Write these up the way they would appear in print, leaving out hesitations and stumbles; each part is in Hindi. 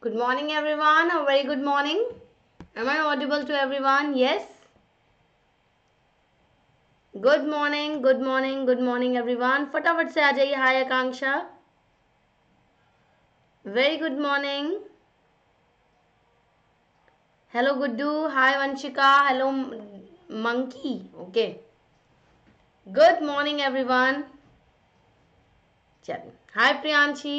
Good morning, everyone. A very good morning. Am I audible to everyone? Yes. Good morning, good morning, good morning, everyone. फटाफट से आ जाइए. Hi, Akanksha. Very good morning. Hello, Guddu. Hi, Vanshika. Hello, Monkey. Okay. Good morning, everyone. चलिए. Hi, Priyanshi.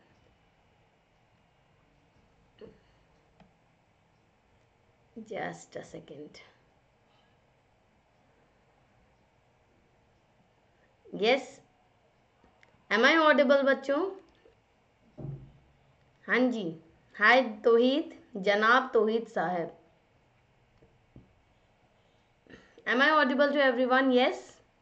Just a second. Yes. Am I audible, बच्चों? हाँ जी. Hi, तोहिद. जनाब तोहिद साहब. Am I audible to everyone? Yes.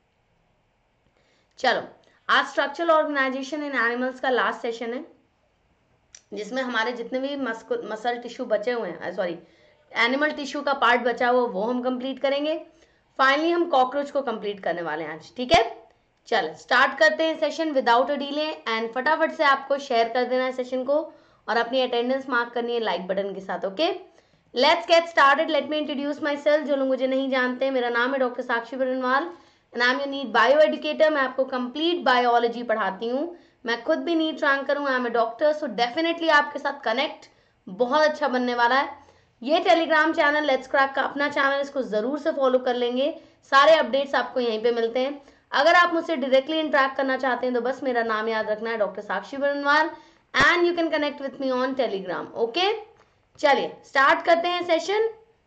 चलो, आज स्ट्रक्चरल ऑर्गेनाइजेशन इन एनिमल्स का लास्ट सेशन है, जिसमें हमारे जितने भी मसल टिश्यू बचे हुए हैं, सॉरी एनिमल टिश्यू का पार्ट बचा हुआ वो हम कंप्लीट करेंगे. फाइनली हम कॉकरोच को कंप्लीट करने वाले हैं आज. ठीक है, चलो स्टार्ट करते हैं session without a delay. And फटाफट से आपको शेयर कर देना है सेशन को और अपनी अटेंडेंस मार्क करनी है लाइक बटन के साथ. Okay, let's get started. Let me introduce myself. जो लोग मुझे नहीं जानते, मेरा नाम है doctor Sakshi Barnwal and I am your NEET bio educator. मैं आपको कंप्लीट बायोलॉजी पढ़ाती हूँ. मैं खुद भी नीट रैंक करूँ. I am a doctor, so definitely आपके साथ कनेक्ट बहुत अच्छा बनने वाला है. ये टेलीग्राम चैनल लेट्स क्रैक का अपना चैनल, इसको जरूर से फॉलो कर लेंगे. सारे अपडेट्स आपको यहीं पे मिलते हैं. अगर आप मुझसे डायरेक्टली इंटरेक्ट करना चाहते हैं तो बस मेरा नाम याद रखना है, doctor Sakshi Barnwal, and you can connect with me on Telegram. Okay, चलिए स्टार्ट करते हैं session.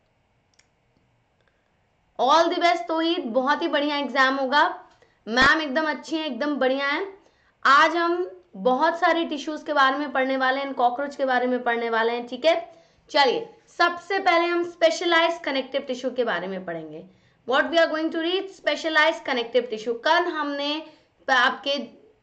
All the best Tohid, बहुत ही बढ़िया एग्जाम होगा. मैम एकदम अच्छी है, एकदम बढ़िया है. आज हम बहुत सारी टिश्यूज के बारे में पढ़ने वाले हैं, कॉकरोच के बारे में पढ़ने वाले हैं. ठीक है, चलिए सबसे पहले हम स्पेशलाइज्ड कनेक्टिव टिश्यू के बारे में पढ़ेंगे. What we are going to read, specialised connective tissue. कल हमने आपके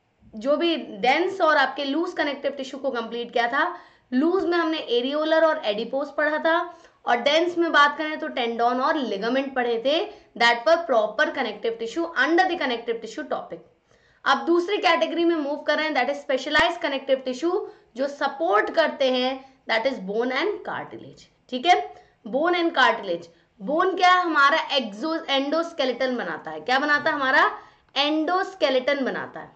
जो भी डेंस और आपके लूज कनेक्टिव टिश्यू को कंप्लीट किया था. लूज में हमने एरियोलर और एडिपोस पढ़ा था और डेंस में बात करें तो टेंडोन और लिगामेंट पढ़े थे. That were proper connective tissue under the connective tissue topic. अब दूसरी कैटेगरी में मूव कर रहे हैं, that is specialised connective tissue जो सपोर्ट करते हैं, that is bone and cartilage. ठीक है, बोन एंड कार्टिलेज. बोन क्या है, हमारा एंडोस्केलेटन बनाता है. क्या बनाता है, हमारा एंडोस्केलेटन बनाता है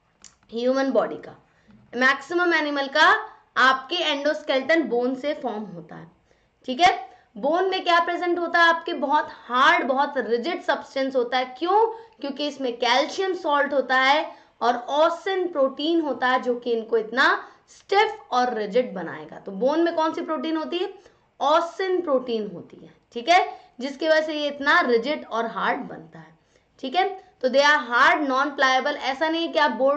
ह्यूमन बॉडी का. मैक्सिमम एनिमल का आपके एंडोस्केलेटन बोन से फॉर्म होता है. ठीक है, बोन में क्या प्रेजेंट होता है, आपके बहुत हार्ड, बहुत रिजिड सब्सटेंस होता है. क्यों, क्योंकि इसमें कैल्शियम सॉल्ट होता है और ऑसिन प्रोटीन होता है जो कि इनको इतना स्टिफ और रिजिड बनाएगा. तो बोन में कौन सी प्रोटीन होती है, ऑसिन प्रोटीन होती है. ठीक है, जिसकी वजह से ये इतना रिजिड और हार्ड बनता है. ठीक है, तो they are hard non pliable. ऐसा नहीं कि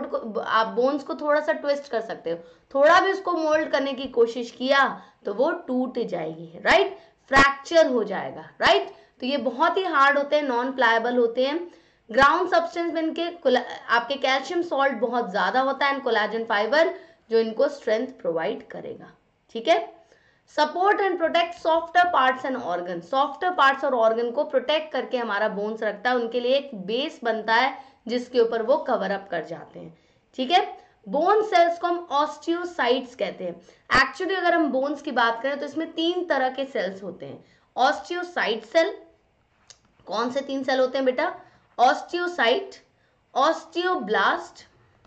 आप बोन्स को थोड़ा सा ट्विस्ट कर सकते हो, थोड़ा भी उसको मोल्ड करने की कोशिश किया तो वो टूट जाएगी. राइट, फ्रैक्चर हो जाएगा. राइट, तो ये बहुत ही हार्ड होते हैं, नॉन प्लायबल होते हैं. ग्राउंड सब्सटेंस में इनके आपके कैल्शियम सॉल्ट बहुत ज्यादा होता है एंड कोलाजन फाइबर जो इनको स्ट्रेंथ प्रोवाइड करेगा. ठीक है, support and protect softer parts and organ. Softer parts और ऑर्गन को प्रोटेक्ट करके हमारा बोन्स रखता है, उनके लिए एक बेस बनता है जिसके ऊपर वो कवर अप कर जाते हैं. ठीक है, बोन सेल्स को हम ऑस्टियोसाइट्स कहते हैं. एक्चुअली अगर हम बोन्स की बात करें तो इसमें 3 तरह के सेल्स होते हैं. ऑस्टियोसाइट सेल, कौन से 3 सेल होते हैं बेटा, ऑस्टियोसाइट, ऑस्टियोब्लास्ट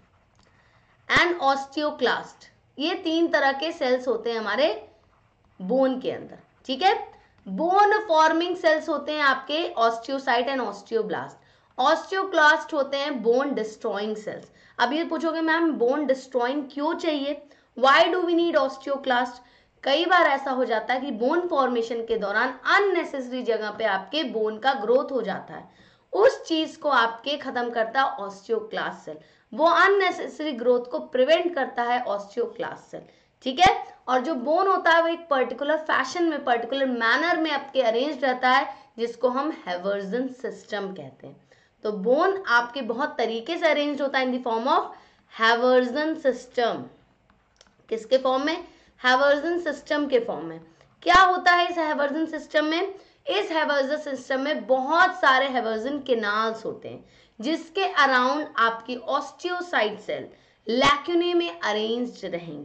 एंड ऑस्टियोक्लास्ट. ये 3 तरह के सेल्स होते हैं हमारे बोन के अंदर. ठीक है, बोन फॉर्मिंग सेल्स होते हैं आपके ऑस्टियोसाइट एंड ऑस्टियोब्लास्ट. ऑस्टियोक्लास्ट होते हैं बोन डिस्ट्रॉइंग सेल्स. अब ये पूछोगे मैम बोन डिस्ट्रॉइंग क्यों चाहिए, why do we need osteoclast. कई बार ऐसा हो जाता है कि बोन फॉर्मेशन के दौरान अननेसेसरी जगह पे आपके बोन का ग्रोथ हो जाता है, उस चीज को आपके खत्म करता है ऑस्टियोक्लास्ट सेल. वो अननेसेसरी ग्रोथ को प्रिवेंट करता है ऑस्टियोक्लास्ट सेल. ठीक है, और जो बोन होता है वो एक पर्टिकुलर फैशन में, पर्टिकुलर मैनर में आपके अरेंज रहता है जिसको हम हैवर्सन सिस्टम कहते हैं. तो बोन आपके बहुत तरीके से अरेंज होता है in the form of Haversian system. किसके फॉर्म में, हैवर्सन सिस्टम के फॉर्म में. क्या होता है इस हैवर्सन सिस्टम में, इस हैवर्सन सिस्टम में बहुत सारे हैवर्सन केनाल्स होते हैं जिसके अराउंड आपकी ऑस्टियोसाइट सेल लैक्यूने में अरेंज्ड रहेंगे.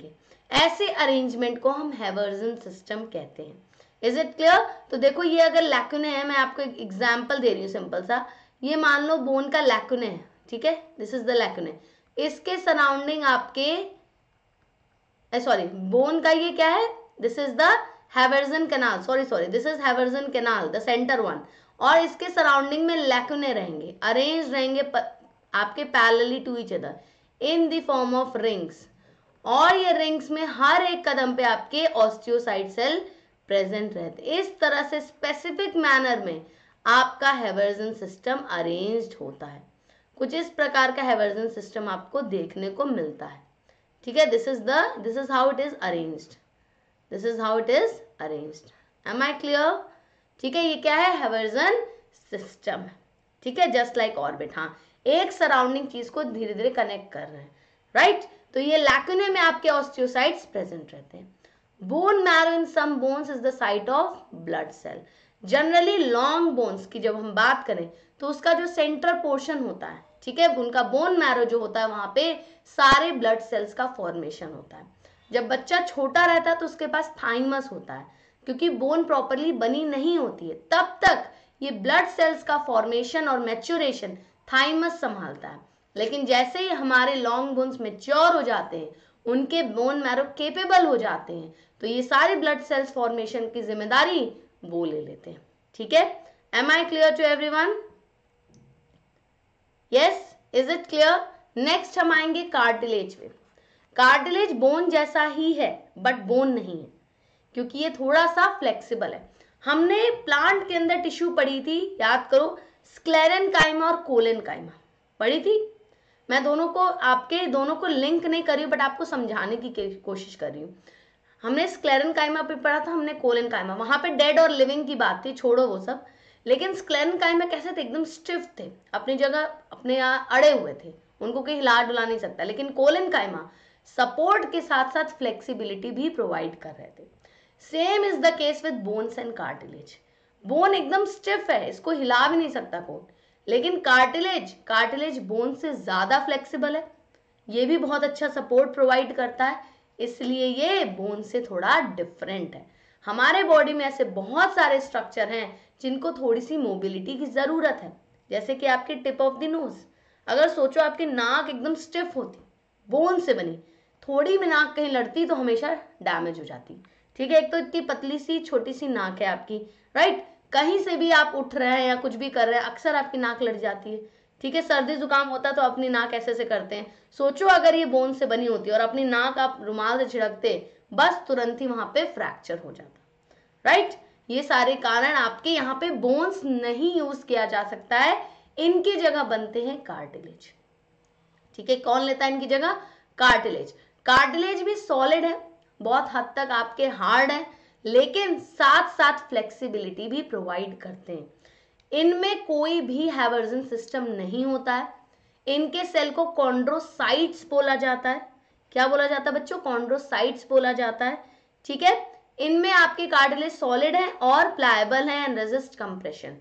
ऐसे अरेंजमेंट को हम हैवर्सन सिस्टम कहते हैं। Is it clear? तो देखो ये अगर लैकुने है, मैं आपको एक एग्जाम्पल दे रही हूँ सिंपल सा, ये मान लो बोन का लैकुने है, ठीक है, दिस इज द लैकुने, इसके सराउंडिंग आपके सॉरी बोन का ये क्या है, this is the Haversian canal, sorry this is Haversian canal the centre one, और इसके सराउंडिंग में लैकुने रहेंगे, अरेंज रहेंगे आपके parallelly to each other in the form of rings, और ये रिंग्स में हर एक कदम पे आपके ऑस्टियोसाइट सेल प्रेजेंट रहते। इस तरह से स्पेसिफिक मैनर में आपका हैवर्सन सिस्टम अरेंज्ड होता है। कुछ इस प्रकार का हैवर्सन सिस्टम आपको देखने को मिलता है, ठीक है। This is how it is arranged, this is how it is arranged. Am I clear? ठीक है, ये क्या है, हैवर्सन सिस्टम, ठीक है, जस्ट लाइक ऑर्बिट। हाँ, एक सराउंडिंग चीज को धीरे धीरे कनेक्ट कर रहे हैं, राइट। तो ये लैकुने में आपके ऑस्टियोसाइट्स प्रेजेंट रहते हैं। Bone marrow in some bones is the site of blood cell. Generally long bones की जब हम बात करें तो उसका जो सेंट्रल पोर्शन होता है, ठीक है, उनका बोन मैरो जो होता है वहां पे सारे ब्लड सेल्स का फॉर्मेशन होता है। जब बच्चा छोटा रहता है तो उसके पास थाइमस होता है, क्योंकि बोन प्रॉपरली बनी नहीं होती है, तब तक ये ब्लड सेल्स का फॉर्मेशन और मैच्योरेशन थाइमस संभालता है। लेकिन जैसे ही हमारे लॉन्ग बोन्स मैच्योर हो जाते हैं, उनके बोन मैरो केपेबल हो जाते हैं, तो ये सारे ब्लड सेल्स फॉर्मेशन की जिम्मेदारी वो ले लेते हैं, ठीक है। Am I clear to everyone? Yes, is it clear? Next हम आएंगे कार्टिलेज पे। कार्टिलेज बोन जैसा ही है बट बोन नहीं है, क्योंकि ये थोड़ा सा फ्लेक्सिबल है। हमने प्लांट के अंदर टिश्यू पढ़ी थी, याद करो, स्क्लेरेनकाइमा और कोलेनकाइमा पढ़ी थी। मैं दोनों को लिंक नहीं कर रही हूँ, बट आपको समझाने की कोशिश कर रही हूँ। हमने स्क्लेरेनकाइमा पे पढ़ा था, हमने कोलेनकाइमा, वहां पे डेड और लिविंग की बात थी, छोड़ो वो सब। लेकिन स्क्लेरेनकाइमा कैसे थे, एकदम स्टिफ थे, अपनी जगह अपने यहाँ अड़े हुए थे, उनको कहीं हिला डुला नहीं सकता। लेकिन कोलेनकाइमा सपोर्ट के साथ साथ फ्लेक्सिबिलिटी भी प्रोवाइड कर रहे थे। Same is the case with bones and cartilage. Bone एकदम स्टिफ है, इसको हिला भी नहीं सकता कोई, लेकिन कार्टिलेज बोन से ज्यादा फ्लेक्सिबल है, ये भी बहुत अच्छा सपोर्ट प्रोवाइड करता है, इसलिए ये बोन से थोड़ा डिफरेंट है। हमारे बॉडी में ऐसे बहुत सारे स्ट्रक्चर हैं जिनको थोड़ी सी मोबिलिटी की जरूरत है, जैसे कि आपके टिप ऑफ द नोज। अगर सोचो आपकी नाक एकदम स्टिफ होती, बोन से बनी, थोड़ी भी नाक कहीं लड़ती तो हमेशा डैमेज हो जाती, ठीक है। एक तो इतनी पतली सी छोटी सी नाक है आपकी, राइट, कहीं से भी आप उठ रहे हैं या कुछ भी कर रहे हैं, अक्सर आपकी नाक लड़ जाती है, ठीक है। सर्दी जुकाम होता है तो अपनी नाक ऐसे से करते हैं। सोचो अगर ये बोन से बनी होती और अपनी नाक आप रुमाल से छिड़कते, बस तुरंत ही वहां पे फ्रैक्चर हो जाता, राइट। ये सारे कारण आपके यहाँ पे बोन्स नहीं यूज किया जा सकता है, इनकी जगह बनते हैं कार्टिलेज, ठीक है। कौन लेता है इनकी जगह? कार्टिलेज। कार्टिलेज भी सॉलिड है, बहुत हद तक आपके हार्ड है, लेकिन साथ साथ फ्लेक्सिबिलिटी भी प्रोवाइड करते हैं। इनमें कोई भी हैवर्सन सिस्टम नहीं होता है। इनके सेल को कॉन्ड्रोसाइट्स बोला जाता है। क्या बोला जाता है बच्चों? कॉन्ड्रोसाइट्स बोला जाता है, ठीक है। इनमें आपके कार्टिलेज सॉलिड है और प्लायबल है and resist compression.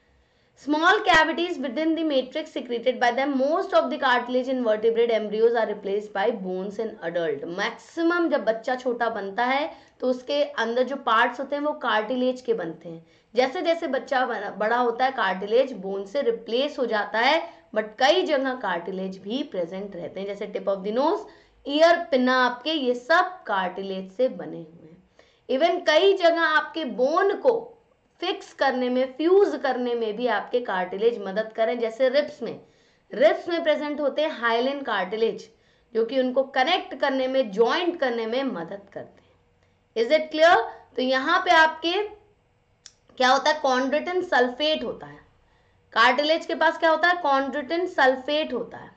Small cavities within the matrix secreted by them. Most of the cartilage in vertebrate embryos are replaced by bones in adult. Maximum जब बच्चा छोटा बनता है तो उसके अंदर जो पार्ट्स होते हैं वो कार्टिलेज के बनते हैं। जैसे जैसे बच्चा बड़ा होता है कार्टिलेज बोन से रिप्लेस हो जाता है, बट कई जगह कार्टिलेज भी प्रेजेंट रहते हैं, जैसे tip of the nose, ear, pinna, आपके ये सब कार्टिलेज से बने हुए हैं। इवन कई जगह आपके बोन को फिक्स करने में, फ्यूज करने में भी आपके कार्टिलेज मदद करें, जैसे रिब्स में प्रेजेंट होते हैं हाइलिन कार्टिलेज, जो कि उनको कनेक्ट करने में, ज्वाइंट करने में मदद करते हैं। Is it clear? तो यहां पे आपके क्या होता है? कॉन्ड्रोटिन सल्फेट होता है। कार्टिलेज के पास क्या होता है? कॉन्ड्रोटिन सल्फेट होता है,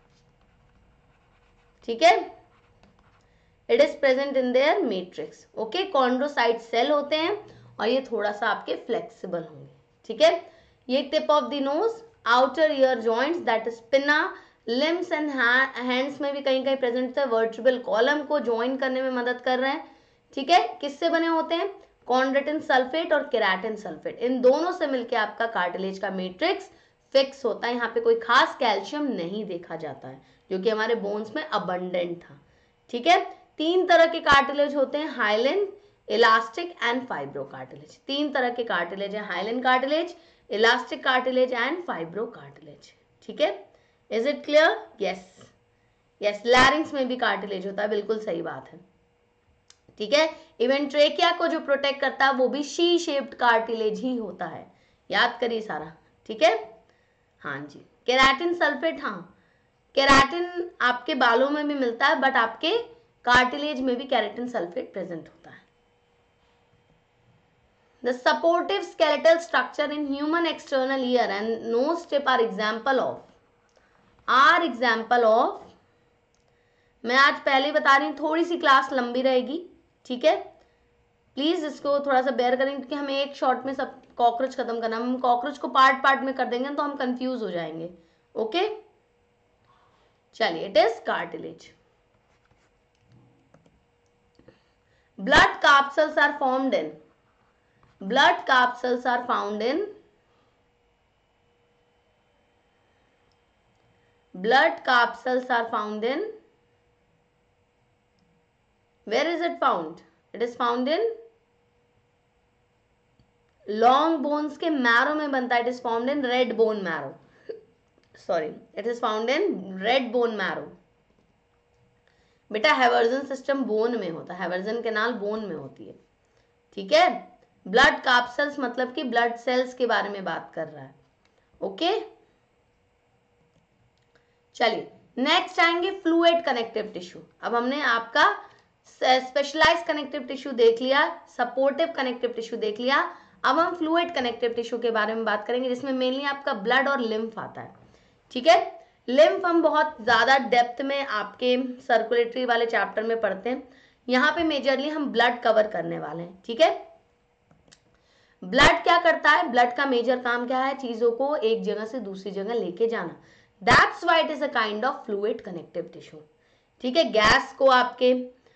ठीक है। It is present in their matrix, okay. Chondrocyte cell होते हैं और ये थोड़ा सा आपके फ्लेक्सिबल होंगे, ठीक है। ये tip of the nose, outer ear joints that is pinna, limbs and hands में भी कहीं कहीं प्रेजेंट है, वर्टिब्रल कॉलम को ज्वाइन करने में मदद कर रहे हैं, ठीक है। किससे बने होते हैं? कॉन्ड्रोटिन सल्फेट और केराटिन सल्फेट, इन दोनों से मिलकर आपका कार्टिलेज का मैट्रिक्स फिक्स होता है। यहाँ पे कोई खास कैल्शियम नहीं देखा जाता है, जो कि हमारे बोन्स में अबंडेंट था, ठीक है। तीन तरह के कार्टिलेज होते हैं, hyaline, elastic and fibro cartilage. तीन तरह के कार्टिलेज है, hyaline cartilage, elastic cartilage and fibro cartilage. ठीक है, is it clear? Yes yes, larynx में भी कार्टिलेज होता है, बिल्कुल सही बात है। ठीक है, इवन ट्रेकिया को जो प्रोटेक्ट करता है वो भी शी शेप्ड कार्टिलेज ही होता है, याद करिए सारा। ठीक है, हाँ जी। केराटिन सल्फेट, हाँ केराटिन आपके बालों में भी मिलता है, बट आपके कार्टिलेज में भी केराटिन सल्फेट प्रेजेंट होता है। The supportive skeletal structure in human external ear and nose tip are example of मैं आज पहले बता रही हूँ, थोड़ी सी क्लास लंबी रहेगी, ठीक है, प्लीज इसको थोड़ा सा बेयर करेंगे क्योंकि हमें एक शॉट में सब कॉकरोच खत्म करना। हम कॉकरोच को पार्ट पार्ट में कर देंगे तो हम कंफ्यूज हो जाएंगे। ओके, चलिए, it is cartilage. Blood capsules are formed in blood capsules are found in where is it found? It is found in long bones के marrow में बनता है, it is found in red bone marrow, sorry, it is found in red bone marrow। बेटा हैवर्जन सिस्टम बोन में होता है, हैवर्जन कैनाल बोन में होती है। ठीक है, ब्लड कैप्सूल्स मतलब कि ब्लड सेल्स के बारे में बात कर रहा है। ओके, चलिए नेक्स्ट आएंगे फ्लूइड कनेक्टिव टिश्यू। अब हमने आपका स्पेशलाइज्ड कनेक्टिव टिश्यू देख लिया, सपोर्टिव कनेक्टिव टिश्यू देख लिया, अब हम फ्लूइड कनेक्टिव टिश्यू के बारे में बात करेंगे जिसमें मेनली आपका ब्लड और लिम्फ आता है। ठीक है, लिम्फ हम बहुत ज्यादा डेप्थ में आपके सर्कुलेटरी वाले चैप्टर में पढ़ते हैं, यहाँ पे मेजरली हम ब्लड कवर करने वाले हैं। ठीक है, ब्लड क्या करता है, ब्लड का मेजर काम क्या है, चीजों को एक जगह से दूसरी जगह लेके जाना। That's why it is a kind of fluid connective tissue. ठीक है, गैस को आपके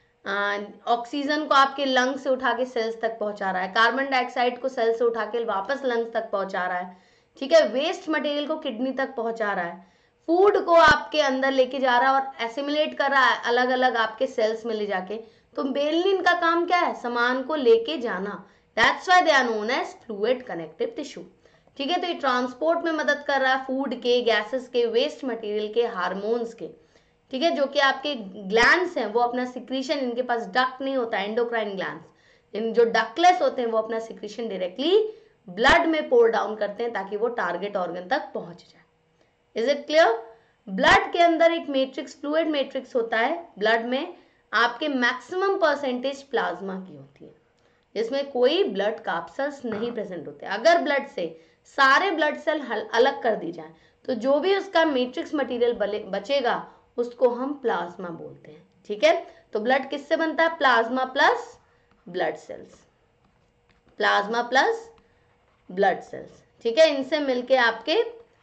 ऑक्सीजन को आपके लंग्स से उठा के सेल्स तक पहुंचा रहा है, कार्बन डाइऑक्साइड को सेल्स से उठा के वापस लंग्स तक पहुंचा रहा है। ठीक है, वेस्ट मटेरियल को किडनी तक पहुंचा रहा है, फूड को आपके अंदर लेके जा रहा है और एसिमिलेट कर रहा है अलग अलग आपके सेल्स में ले जाके। तो मेनली इनका काम क्या है, सामान को लेके जाना। That's why they are known as fluid connective tissue। ठीक है, तो ये ट्रांसपोर्ट में मदद कर रहा है फूड के, गैसेस के, वेस्ट मटेरियल के, हार्मोन्स के। ठीक है, जो कि आपके ग्लैंड्स हैं वो अपना सिक्रीशन, इनके पास डक्ट नहीं होता, एंडोक्राइन ग्लैंड्स, इन जो डक्टलेस होते हैं वो अपना सिक्रीशन डायरेक्टली ब्लड में पोर डाउन करते हैं ताकि वो टारगेट ऑर्गन तक पहुंच जाए। Is it clear? ब्लड के अंदर एक मैट्रिक्स, फ्लूइड मैट्रिक्स होता है ब्लड में, आपके मैक्सिमम परसेंटेज प्लाज्मा की होती है, जिसमें कोई ब्लड कैप्सूल्स नहीं प्रेजेंट होते। अगर ब्लड से सारे ब्लड सेल अलग कर दी जाए तो जो भी उसका मैट्रिक्स मटेरियल बचेगा उसको हम प्लाज्मा बोलते हैं। ठीक है, तो ब्लड किससे बनता है, plasma plus blood cells, plasma plus blood cells. ठीक है, इनसे मिलके आपके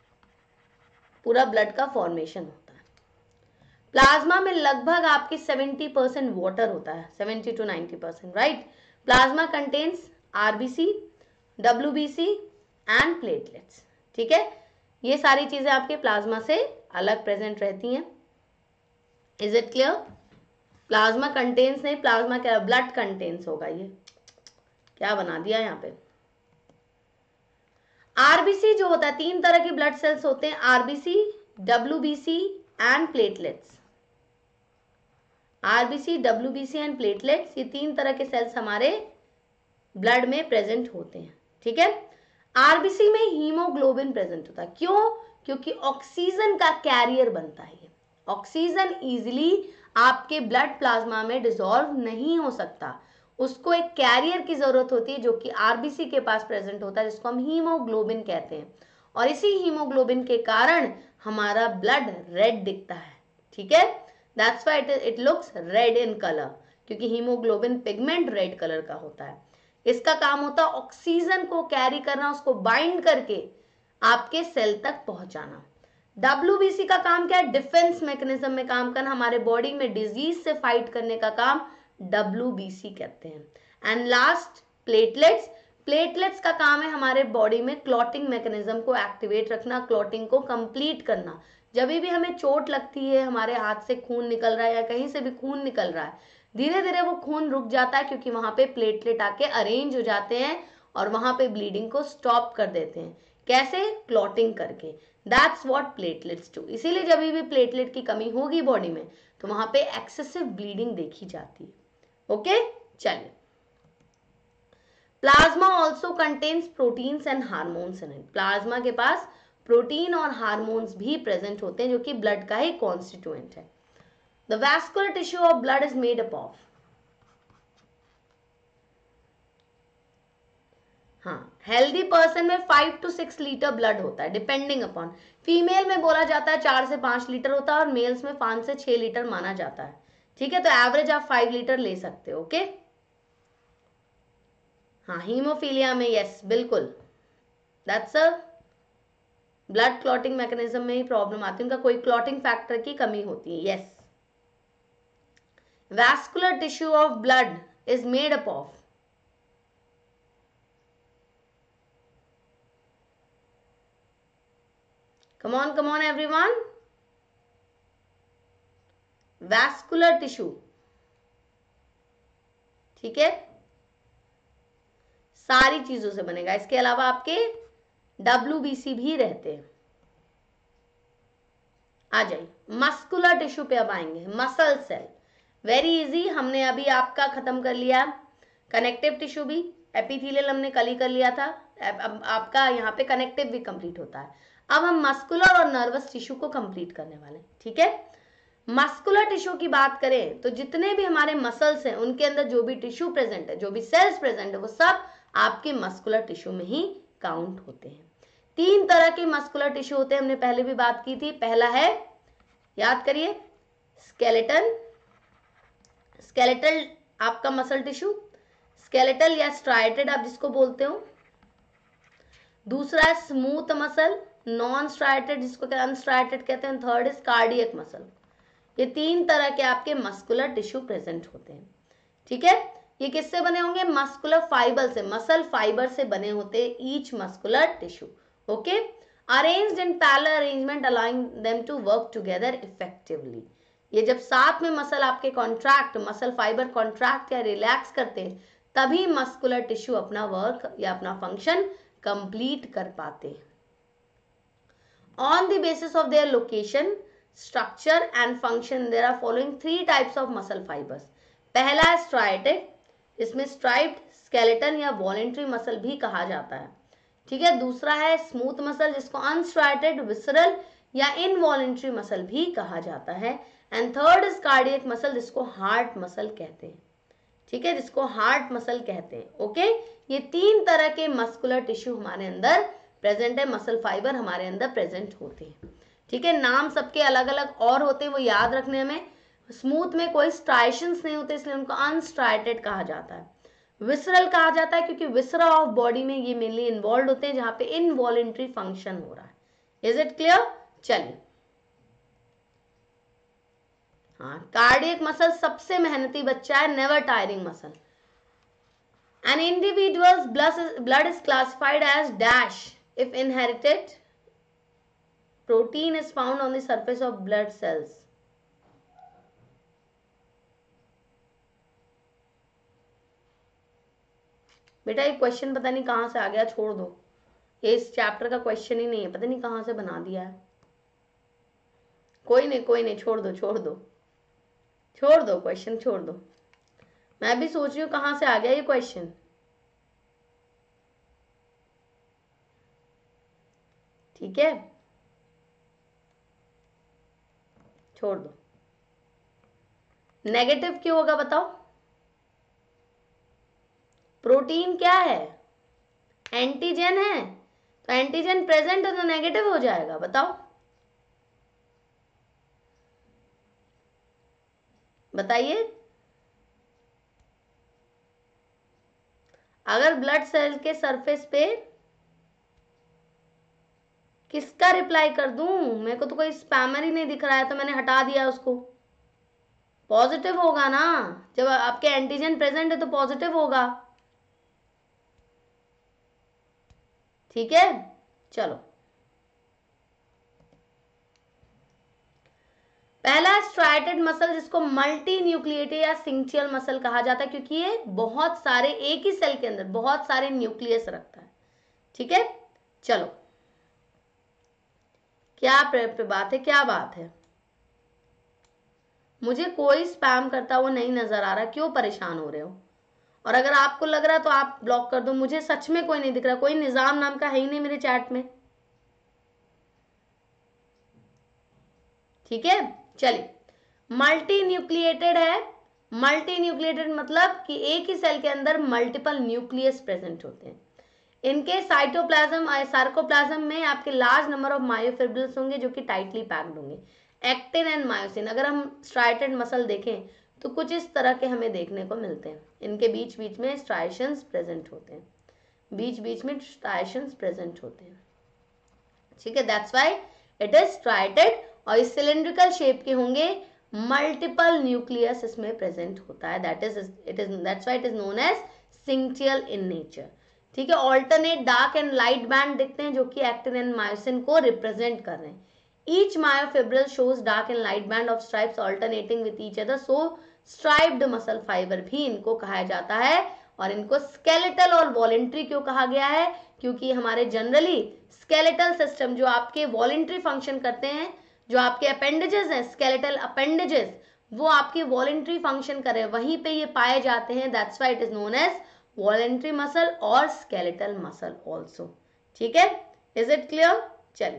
पूरा ब्लड का फॉर्मेशन होता है। प्लाज्मा में लगभग आपके 70% वाटर होता है, 70 to 90%, right. Plasma contains RBC, WBC and platelets. ठीक है, ये सारी चीजें आपके प्लाज्मा से अलग प्रेजेंट रहती हैं। Is it clear? Plasma contains नहीं, प्लाज्मा क्या, ब्लड कंटेन्स होगा। ये क्या बना दिया यहाँ पे। आरबीसी जो होता है, तीन तरह के ब्लड सेल्स होते हैं, RBC, WBC and platelets. RBC, WBC and platelets, ये तीन तरह के सेल्स हमारे ब्लड में प्रेजेंट होते हैं। ठीक है, आरबीसी में हीमोग्लोबिन प्रेजेंट होता है। क्यों? क्योंकि ऑक्सीजन का कैरियर बनता है। ये ऑक्सीजन इजीली आपके ब्लड प्लाज्मा में डिसॉल्व नहीं हो सकता, उसको एक कैरियर की जरूरत होती है जो कि आरबीसी के पास प्रेजेंट होता है, जिसको हम हीमोग्लोबिन कहते हैं। और इसी हीमोग्लोबिन के कारण हमारा ब्लड रेड दिखता है। ठीक है, that's why it looks red in colour, क्योंकि हीमोग्लोबिन पिगमेंट रेड कलर का होता है। इसका काम होता है ऑक्सीजन को कैरी करना, उसको बाइंड करके आपके सेल तक पहुंचाना। डब्ल्यूबीसी का काम क्या है, डिफेंस मैकेनिज्म में काम करना, हमारे बॉडी में डिजीज से फाइट करने का काम डब्ल्यूबीसी कहते हैं। एंड लास्ट प्लेटलेट्स, प्लेटलेट्स का काम है हमारे बॉडी में क्लॉटिंग मैकेनिज्म को एक्टिवेट रखना, क्लॉटिंग को कंप्लीट करना। जब भी हमें चोट लगती है, हमारे हाथ से खून निकल रहा है या कहीं से भी खून निकल रहा है, धीरे धीरे वो खून रुक जाता है क्योंकि वहां पे प्लेटलेट आके अरेंज हो जाते हैं और वहां पे ब्लीडिंग को स्टॉप कर देते हैं। कैसे? क्लॉटिंग करके। That's what platelets do. इसीलिए जब भी प्लेटलेट की कमी होगी बॉडी में तो वहां पे एक्सेसिव ब्लीडिंग देखी जाती है। ओके, चलिए। Plasma also contains proteins and hormones in it. Plasma के पास प्रोटीन और हार्मोन्स भी प्रेजेंट होते हैं जो कि ब्लड का ही कॉन्स्टिट्यूएंट है। The vascular tissue of blood is made up of, हाँ, हेल्दी पर्सन में 5 to 6 लीटर ब्लड होता है डिपेंडिंग अपॉन। फीमेल में बोला जाता है 4 से 5 लीटर होता है और मेल्स में 5 से 6 लीटर माना जाता है। ठीक है, तो एवरेज आप 5 लीटर ले सकते हो। ओके, हाँ, हीमोफीलिया में यस बिल्कुल, that's a blood clotting mechanism में ही प्रॉब्लम आती है, उनका कोई क्लॉटिंग फैक्टर की कमी होती है। Yes, vascular tissue of blood is made up of, come on everyone, vascular tissue. ठीक है, सारी चीजों से बनेगा। इसके अलावा आपके WBC भी रहते हैं। आ जाइए, मस्कुलर टिश्यू पे अब आएंगे। मसल सेल, वेरी इजी, हमने अभी आपका खत्म कर लिया। कनेक्टिव टिश्यू भी, एपिथेलियल हमने कल ही कर लिया था। अब आपका यहाँ पे कनेक्टिव भी कंप्लीट होता है। अब हम मस्कुलर और नर्वस टिश्यू को कंप्लीट करने वाले। ठीक है, मस्कुलर टिश्यू की बात करें तो जितने भी हमारे मसल्स हैं उनके अंदर जो भी टिश्यू प्रेजेंट है, जो भी सेल्स प्रेजेंट है, वो सब आपके मस्कुलर टिश्यू में ही काउंट होते हैं। 3 तरह के मस्कुलर टिश्यू होते हैं, हमने पहले भी बात की थी। पहला है, याद करिए, स्केलेटन, स्केलेटल आपका मसल टिश्यू, स्केलेटल या स्ट्राइटेड आप जिसको बोलते हो। दूसरा है स्मूथ मसल, नॉन स्ट्राइटेड जिसको अनस्ट्राइटेड कहते हैं। Third is cardiac muscle. ये 3 तरह के आपके मस्कुलर टिश्यू प्रेजेंट होते हैं। ठीक है, ये किससे बने होंगे? मस्कुलर फाइबर से, मसल फाइबर से बने होते हैं each muscular tissue. Okay, arranged in parallel arrangement allowing them to work together effectively. ये जब साथ में मसल आपके कॉन्ट्रैक्ट, मसल फाइबर कॉन्ट्रैक्ट या रिलैक्स करते हैं तभी मस्कुलर टिश्यू अपना वर्क या अपना फंक्शन कंप्लीट कर पाते हैं। On the basis of their location, structure and function, there are following 3 types of muscle fibers. पहला है striated, इसमें striped, skeleton या voluntary muscle भी कहा जाता है। ठीक है, दूसरा है स्मूथ मसल जिसको अनस्ट्राइटेड, विसरल या इनवॉलेंट्री मसल भी कहा जाता है। And third is cardiac muscle जिसको हार्ट मसल कहते हैं। ठीक है, जिसको हार्ट मसल कहते हैं। ओके, ये 3 तरह के मस्कुलर टिश्यू हमारे अंदर प्रेजेंट है, मसल फाइबर हमारे अंदर प्रेजेंट होते हैं। ठीक है, नाम सबके अलग अलग और होते हैं, वो याद रखने में। स्मूथ में कोई स्ट्राइशंस नहीं होते इसलिए उनको अनस्ट्राइटेड कहा जाता है। विसरल कहा जाता है क्योंकि विसरा ऑफ बॉडी में ये मेनली इन्वॉल्व होते हैं जहां पे इनवॉलेंट्री फंक्शन हो रहा है। Is it clear? चलिए, हाँ, कार्डियक मसल सबसे मेहनती बच्चा है, never tiring muscle. An individual's blood is classified as dash if inherited protein is found on the surface of blood cells. बेटा ये क्वेश्चन पता नहीं कहां से आ गया, छोड़ दो, ये इस चैप्टर का क्वेश्चन ही नहीं है, पता नहीं कहां से बना दिया है। कोई नहीं, छोड़ दो क्वेश्चन, छोड़ दो। मैं भी सोच रही हूँ कहां से आ गया ये क्वेश्चन। ठीक है, छोड़ दो। नेगेटिव क्यों होगा बताओ? प्रोटीन क्या है? एंटीजन है, तो एंटीजन प्रेजेंट है तो नेगेटिव हो जाएगा। बताओ, बताइए। अगर ब्लड सेल के सरफेस पे किसका रिप्लाई कर दूं? मेरे को तो कोई स्पैमर ही नहीं दिख रहा है तो मैंने हटा दिया उसको। पॉजिटिव होगा ना, जब आपके एंटीजन प्रेजेंट है तो पॉजिटिव होगा। ठीक है, चलो। पहला स्ट्राइटेड मसल जिसको मल्टी न्यूक्लिएटेड या सिंक्चियल मसल कहा जाता है, क्योंकि ये बहुत सारे एक ही सेल के अंदर बहुत सारे न्यूक्लियस रखता है। ठीक है, चलो क्या बात है, क्या बात है? मुझे कोई स्पैम करता हुआ नहीं नजर आ रहा, क्यों परेशान हो रहे हो? और अगर आपको लग रहा है तो आप ब्लॉक कर दो, मुझे सच में कोई नहीं दिख रहा, कोई निजाम नाम का है ही नहीं मेरे चैट में। ठीक है, चलिए मल्टी न्यूक्लिएटेड है। मल्टी न्यूक्लिएटेड मतलब कि एक ही सेल के अंदर मल्टीपल न्यूक्लियस प्रेजेंट होते हैं। इनके साइटोप्लाज्म सार्कोप्लाज्म में आपके लार्ज नंबर ऑफ मायोफिब्रिल्स होंगे जो कि टाइटली पैक्ड होंगे। एक्टिन एंड मायोसिन, अगर हम स्ट्राइटेड मसल देखें तो कुछ इस तरह के हमें देखने को मिलते हैं। इनके बीच बीच में स्ट्राइशंस प्रेजेंट होते हैं, बीच बीच में स्ट्राइशंस प्रेजेंट होते हैं। ठीक है, that's why it is striated. और इस सिलिंड्रिकल शेप के होंगे, मल्टीपल न्यूक्लियस इसमें प्रेजेंट होता है, that's why it is known as syncytial in nature. ठीक है, alternate dark and light band दिखते हैं जो कि एक्टिन एंड मायोसिन को रिप्रेजेंट कर रहे हैं। Each myofibril shows dark and light band of stripes alternating with each other, so striped muscle fibre भी इनको कहा जाता है। और इनको स्केलेटल और वॉलेंट्री क्यों कहा गया है? क्योंकि हमारे जनरली स्केलेटल सिस्टम जो आपके वॉलेंट्री फंक्शन करते हैं, जो आपके अपेंडेजेस हैं, स्केलेटल अपेंडेजेस, वो आपके वॉलेंट्री फंक्शन कर रहे हैं, वहीं पे ये पाए जाते हैं। That's why it is known as voluntary muscle और स्केलेटल मसल ऑल्सो। ठीक है, इज इट क्लियर? चलिए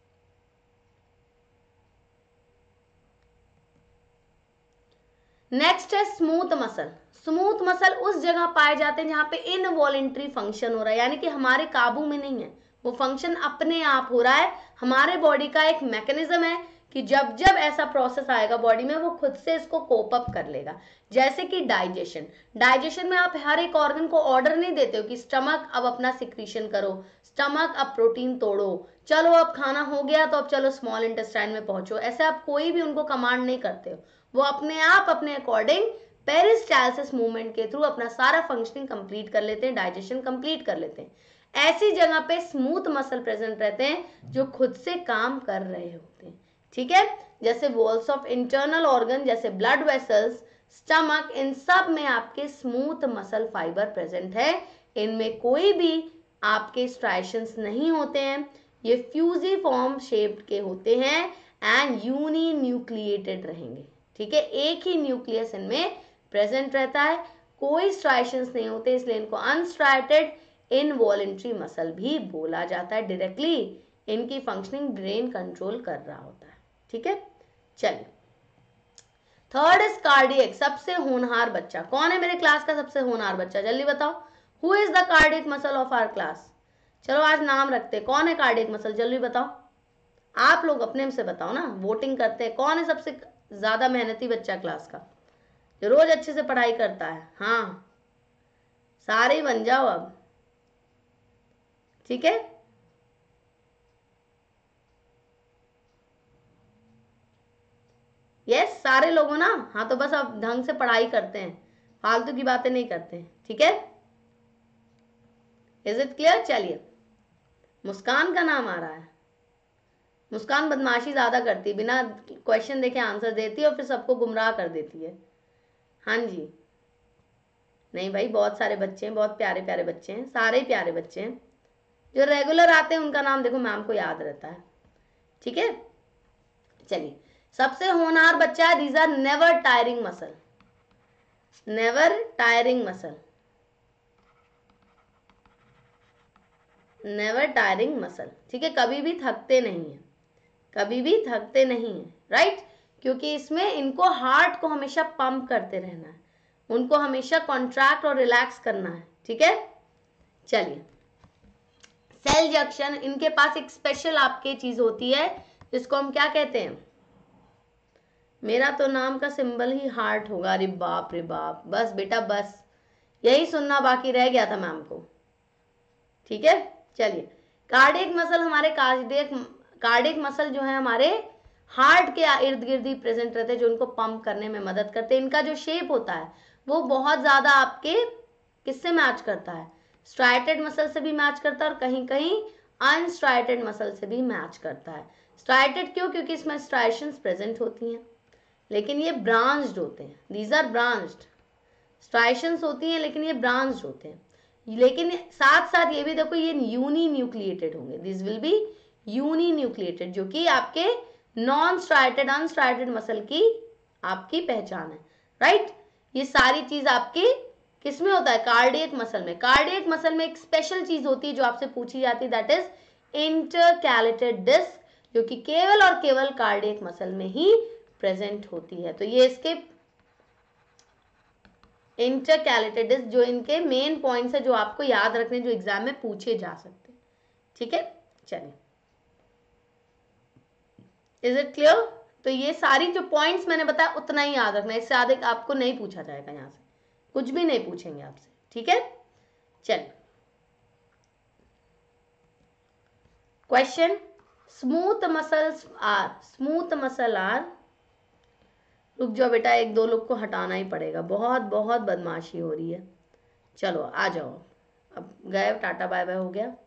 नेक्स्ट है स्मूथ मसल। स्मूथ मसल उस जगह पाए जाते हैं जहां पे इनवॉलेंट्री फंक्शन हो रहा है, यानी कि हमारे काबू में नहीं है, वो फंक्शन अपने आप हो रहा है। हमारे बॉडी का एक मैकेनिज्म है कि जब जब ऐसा प्रोसेस आएगा बॉडी में, वो खुद से इसको कोप अप कर लेगा। जैसे कि डाइजेशन, डाइजेशन में आप हर एक ऑर्गन को ऑर्डर नहीं देते हो कि स्टमक अब अपना सिक्रीशन करो, स्टमक अब प्रोटीन तोड़ो, चलो अब खाना हो गया तो अब चलो स्मॉल इंटेस्टाइन में पहुंचो। ऐसे आप कोई भी उनको कमांड नहीं करते हो, वो अपने आप अपने अकॉर्डिंग पेरिस्टालसिस मूवमेंट के थ्रू अपना सारा फंक्शनिंग कंप्लीट कर लेते हैं, डाइजेशन कंप्लीट कर लेते हैं। ऐसी जगह पे स्मूथ मसल प्रेजेंट रहते हैं जो खुद से काम कर रहे होते हैं। ठीक है, जैसे वॉल्स ऑफ इंटरनल ऑर्गन, जैसे ब्लड वेसल्स, स्टमक, इन सब में आपके स्मूथ मसल फाइबर प्रेजेंट है। इनमें कोई भी आपके स्ट्राइशंस नहीं होते हैं, ये फ्यूजिफॉर्म शेप्ड के होते हैं एंड यूनी न्यूक्लिएटेड रहेंगे। ठीक है, एक ही न्यूक्लियस इनमें प्रेजेंट रहता है, कोई स्ट्राइशंस नहीं होते, इसलिए इनको अनस्ट्राइटेड इनवॉलेंट्री मसल भी बोला जाता है। डायरेक्टली इनकी फंक्शनिंग ब्रेन कंट्रोल कर रहा होता है। ठीक है, चलिए थर्ड इज कार्डियक, सबसे होनहार बच्चा। कौन है मेरे क्लास का सबसे होनहार बच्चा? जल्दी बताओ, who is the cardiac muscle of our class? चलो आज नाम रखते हैं, कौन है कार्डियक मसल? जल्दी बताओ, आप लोग अपने से बताओ ना, वोटिंग करते हैं। कौन है सबसे ज्यादा मेहनती बच्चा क्लास का, जो रोज अच्छे से पढ़ाई करता है? हाँ, सारे ही बन जाओ अब। ठीक है, यस सारे लोगों ना। हाँ, तो बस अब ढंग से पढ़ाई करते हैं, फालतू की बातें नहीं करते हैं। ठीक है, इज इट क्लियर? चलिए मुस्कान का नाम आ रहा है। मुस्कान बदमाशी ज्यादा करती है, बिना क्वेश्चन देखे आंसर देती है और फिर सबको गुमराह कर देती है। हाँ जी, नहीं भाई, बहुत सारे बच्चे हैं, बहुत प्यारे प्यारे बच्चे हैं, सारे ही प्यारे बच्चे हैं। जो रेगुलर आते हैं उनका नाम देखो, मैम को याद रहता है। ठीक है, चलिए सबसे होनहार बच्चा है, these are never tiring muscle, never tiring muscle, never tiring muscle. ठीक है, कभी भी थकते नहीं है, कभी भी थकते नहीं है, राइट? क्योंकि इसमें इनको हार्ट को हमेशा पंप करते रहना है, उनको हमेशा कॉन्ट्रैक्ट और रिलैक्स करना है। ठीक है, चलिए सेल जंक्शन, इनके पास एक स्पेशल आपके चीज होती है जिसको हम क्या कहते हैं? मेरा तो नाम का सिंबल ही हार्ट होगा। अरे बाप रे बाप, बस बेटा बस, यही सुनना बाकी रह गया था मैम को। ठीक है, चलिए कार्डियक मसल, हमारे कार्डियक मसल जो है हमारे हार्ट के इर्द गिर्द ही प्रेजेंट रहते हैं, जो उनको पंप करने में मदद करते हैं। इनका जो शेप होता है वो बहुत ज्यादा आपके किससे मैच करता है? स्ट्राइटेड मसल से भी मैच करता है और कहीं कहीं अनस्ट्राइटेड मसल से भी मैच करता है। स्ट्राइटेड क्यों? क्योंकि इसमें स्ट्राइशंस प्रेजेंट होती हैं, लेकिन ये ब्रांच्ड होते हैं, दीज आर ब्रांच्ड। स्ट्राइशंस होती हैं लेकिन ये ब्रांच्ड होते हैं, लेकिन साथ साथ ये भी देखो ये यूनी न्यूक्लिएटेड होंगे, this will be uninucleated, जो कि आपके नॉन स्ट्राइटेड अनस्ट्राइटेड मसल की आपकी पहचान है, राइट। ये सारी चीज आपकी किसमें होता है? कार्डियक मसल में। कार्डियक मसल में एक स्पेशल चीज होती है जो आपसे पूछी जाती है, दैट इज इंटरकैलेटेड डिस्क, जो कि केवल और केवल कार्डियक मसल में ही प्रेजेंट होती है। तो ये इसके इंटरकैलेटेड डिस्क जो इनके मेन पॉइंट्स है जो आपको याद रखने, जो एग्जाम में पूछे जा सकते हैं, ठीक है। चलिए, इज इट क्लियर? तो ये सारी जो पॉइंट्स मैंने बताया उतना ही याद रखना, इससे आगे आपको नहीं पूछा जाएगा, यहां से कुछ भी नहीं पूछेंगे आपसे, ठीक है। चलिए, क्वेश्चन, स्मूथ मसल आर, रुक जाओ बेटा, एक दो लोग को हटाना ही पड़ेगा, बहुत बहुत बदमाशी हो रही है। चलो आ जाओ, अब गए, टाटा बाय बाय हो गया।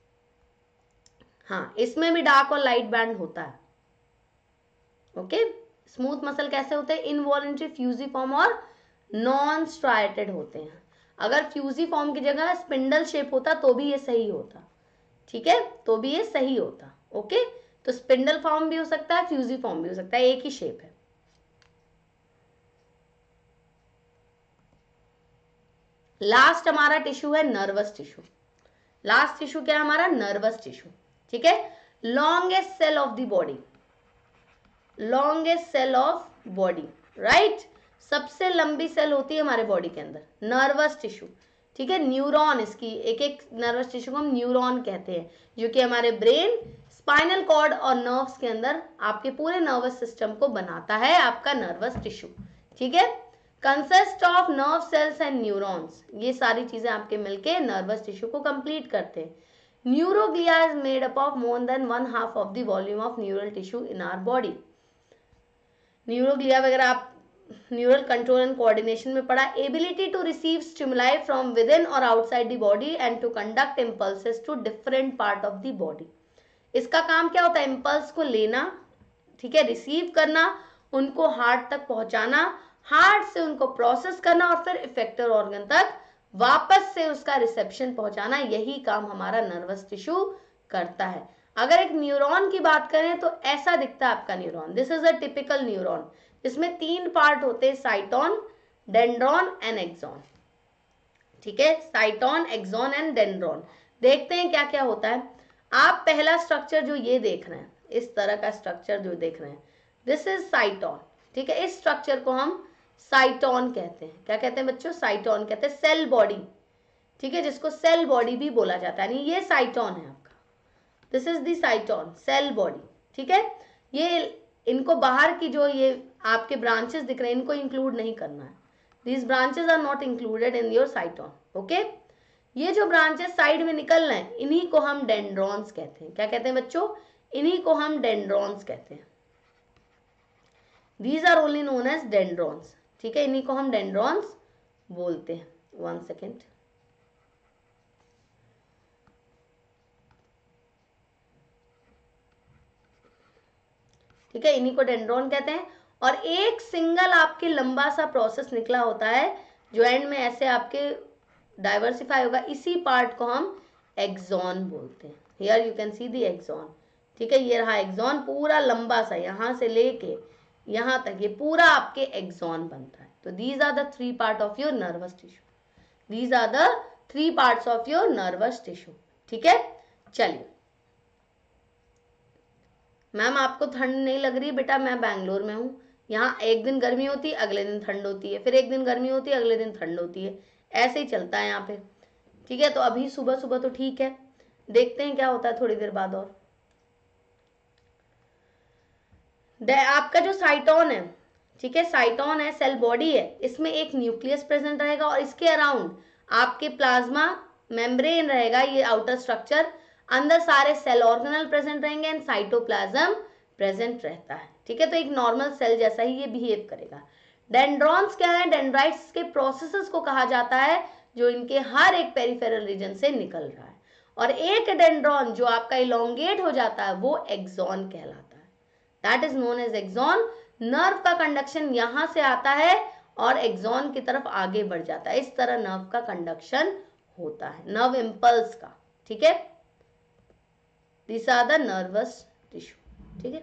हाँ, इसमें भी डार्क और लाइट बैंड होता है, ओके। स्मूथ मसल कैसे होते हैं? इनवॉलेंट्री फ्यूजिफॉर्म और नॉन स्ट्राइटेड होते हैं। अगर फ्यूजिफॉर्म की जगह स्पिंडल शेप होता तो भी ये सही होता, ठीक है, तो भी ये सही होता, ओके। तो स्पिंडल फॉर्म भी हो सकता है, फ्यूजिफॉर्म भी हो सकता है, एक ही शेप है। लास्ट हमारा टिश्यू है नर्वस टिश्यू। लास्ट टिश्यू क्या है हमारा? नर्वस टिश्यू, ठीक है। Longest cell of the body, longest cell of body, right. सबसे लंबी सेल होती है हमारे बॉडी के अंदर नर्वस टिश्यू, ठीक है। न्यूरॉन, इसकी एक एक नर्वस टिश्यू को हम न्यूरॉन कहते हैं, जो कि हमारे ब्रेन, स्पाइनल कॉर्ड और नर्व्स के अंदर आपके पूरे नर्वस सिस्टम को बनाता है आपका नर्वस टिश्यू, ठीक है। Consist of nerve cells and neurons, ये सारी चीजें आपके मिलके नर्वस टिश्यू को कंप्लीट करते हैं। Neuroglia is made up of more than 1/2 of the volume of neural tissue in our body. Neuroglia वगैरह आप न्यूरल कंट्रोल एंड कोऑर्डिनेशन में पढ़ा। Ability to receive stimuli from within और outside the body and to conduct impulses to different part of the body. इसका काम क्या होता है? इम्पल्स को लेना, ठीक है, रिसीव करना, उनको हार्ट तक पहुंचाना, हार्ट से उनको प्रोसेस करना और फिर इफेक्टर ऑर्गन तक वापस से उसका रिसेप्शन पहुंचाना, यही काम हमारा नर्वस टिश्यू करता है। अगर एक न्यूरॉन की बात करें तो ऐसा दिखता है आपका neuron, this is a typical neuron. इसमें 3 पार्ट होते हैं, साइटोन, डेंड्रॉन एंड एक्सॉन, ठीक है, साइटोन, एक्सॉन एंड डेंड्रॉन। देखते हैं क्या क्या होता है। आप पहला स्ट्रक्चर जो ये देख रहे हैं, इस तरह का स्ट्रक्चर जो देख रहे हैं, दिस इज साइटोन, ठीक है। इस स्ट्रक्चर को हम साइटोन कहते हैं। क्या कहते हैं बच्चों? साइटोन कहते हैं, सेल बॉडी, ठीक है, जिसको सेल बॉडी भी बोला जाता है। ये साइटोन है आपका, this is the cyton, cell body, ठीक है। ये इनको बाहर की जो ये आपके ब्रांचेस दिख रहे हैं, इनको इंक्लूड नहीं करना है, these branches are not included in your cyton, okay. ये जो ब्रांचेस साइड में निकल रहे हैं, इन्हीं को हम डेंड्रॉन्स कहते हैं। क्या कहते हैं बच्चों? इन्हीं को हम डेंड्रॉन्स कहते हैं, these are only known as dendrons, ठीक है, इन्हीं को हम डेंड्रॉन्स बोलते हैं। 1 सेकेंड, ठीक है, इन्हीं को डेंड्रॉन कहते हैं। और एक सिंगल आपके लंबा सा प्रोसेस निकला होता है जो एंड में ऐसे आपके डाइवर्सिफाई होगा, इसी पार्ट को हम एक्सॉन बोलते हैं। Here you can see the axon, ठीक है, ये रहा एक्सॉन, पूरा लंबा सा यहां से लेके यहां तक, ये पूरा आपके एक्सॉन बनता है। तो these are the 3 part of your nervous tissue, these are the 3 parts of your nervous tissue, ठीक है। चलिए मैम आपको ठंड नहीं लग रही? बेटा मैं बैंगलोर में हूँ, यहाँ एक दिन गर्मी होती है, अगले दिन ठंड होती है, फिर एक दिन गर्मी होती है, अगले दिन ठंड होती है, ऐसे ही चलता है यहाँ पे, ठीक है। तो अभी सुबह सुबह तो ठीक है, देखते हैं क्या होता है थोड़ी देर बाद। और आपका जो साइटोन है, ठीक है, साइटोन है, सेल बॉडी है, इसमें एक न्यूक्लियस प्रेजेंट रहेगा और इसके अराउंड आपके प्लाज्मा मेम्ब्रेन रहेगा, ये आउटर स्ट्रक्चर, अंदर सारे सेल ऑर्गेनल प्रेजेंट रहेंगे एंड साइटोप्लाज्म प्रेजेंट रहता है, ठीक है। तो एक नॉर्मल सेल जैसा ही ये बिहेव करेगा। डेंड्रॉन्स क्या है? डेंड्राइट्स के प्रोसेसेस को कहा जाता है जो इनके हर एक पेरिफेरल रीजन से निकल रहा है। और एक डेंड्रॉन जो आपका इलोंगेट हो जाता है वो एक्सॉन कहलाता है, that is known as axon. Nerve का कंडक्शन यहां से आता है और एक्सॉन की तरफ आगे बढ़ जाता है, इस तरह नर्व का कंडक्शन होता है, नर्व इंपल्स का, ठीक है। This are the nervous tissue, ठीक है।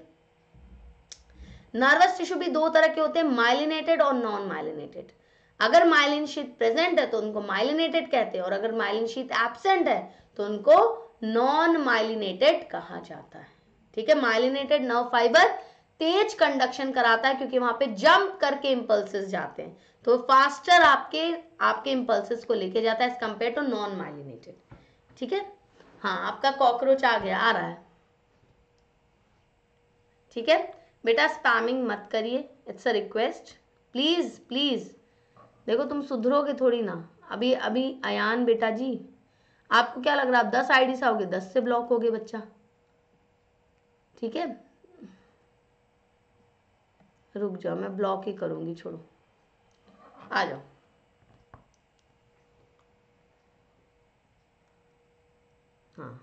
नर्वस टिश्यू भी दो तरह के होते हैं, माइलिनेटेड और नॉन माइलिनेटेड। अगर माइलिन शीथ प्रेजेंट है तो उनको माइलिनेटेड कहते हैं, और अगर माइलिन शीथ एब्सेंट है तो उनको नॉन माइलिनेटेड कहा जाता है, ठीक है। माइलिनेटेड नर्व फाइबर तेज कंडक्शन कराता है क्योंकि वहां पे जंप करके इंपल्सेस जाते हैं, तो फास्टर आपके इंपल्सेस को लेके जाता है as compare to non myelinated, ठीक है। हाँ, आपका कॉकरोच आ गया, आ रहा है, ठीक है। बेटा स्पैमिंग मत करिए, it's a request, please please. देखो तुम सुधरोगे थोड़ी ना, अभी अभी अयान बेटा जी, आपको क्या लग रहा है आप 10 आईडी से आओगे, 10 से ब्लॉक होगे बच्चा, ठीक है। रुक जाओ, मैं ब्लॉक ही करूंगी, छोड़ो, आ जाओ। हाँ,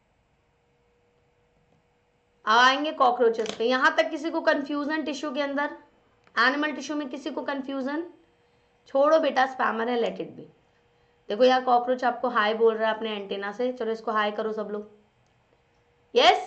आएंगे कॉकरोचेस पे। यहां तक किसी को कंफ्यूजन टिश्यू के अंदर, एनिमल टिश्यू में किसी को कंफ्यूजन? छोड़ो बेटा, स्पैमर है, लेट इट बी। देखो यार, कॉकरोच आपको हाई बोल रहा है अपने एंटेना से, चलो इसको हाई करो सब लोग। यस,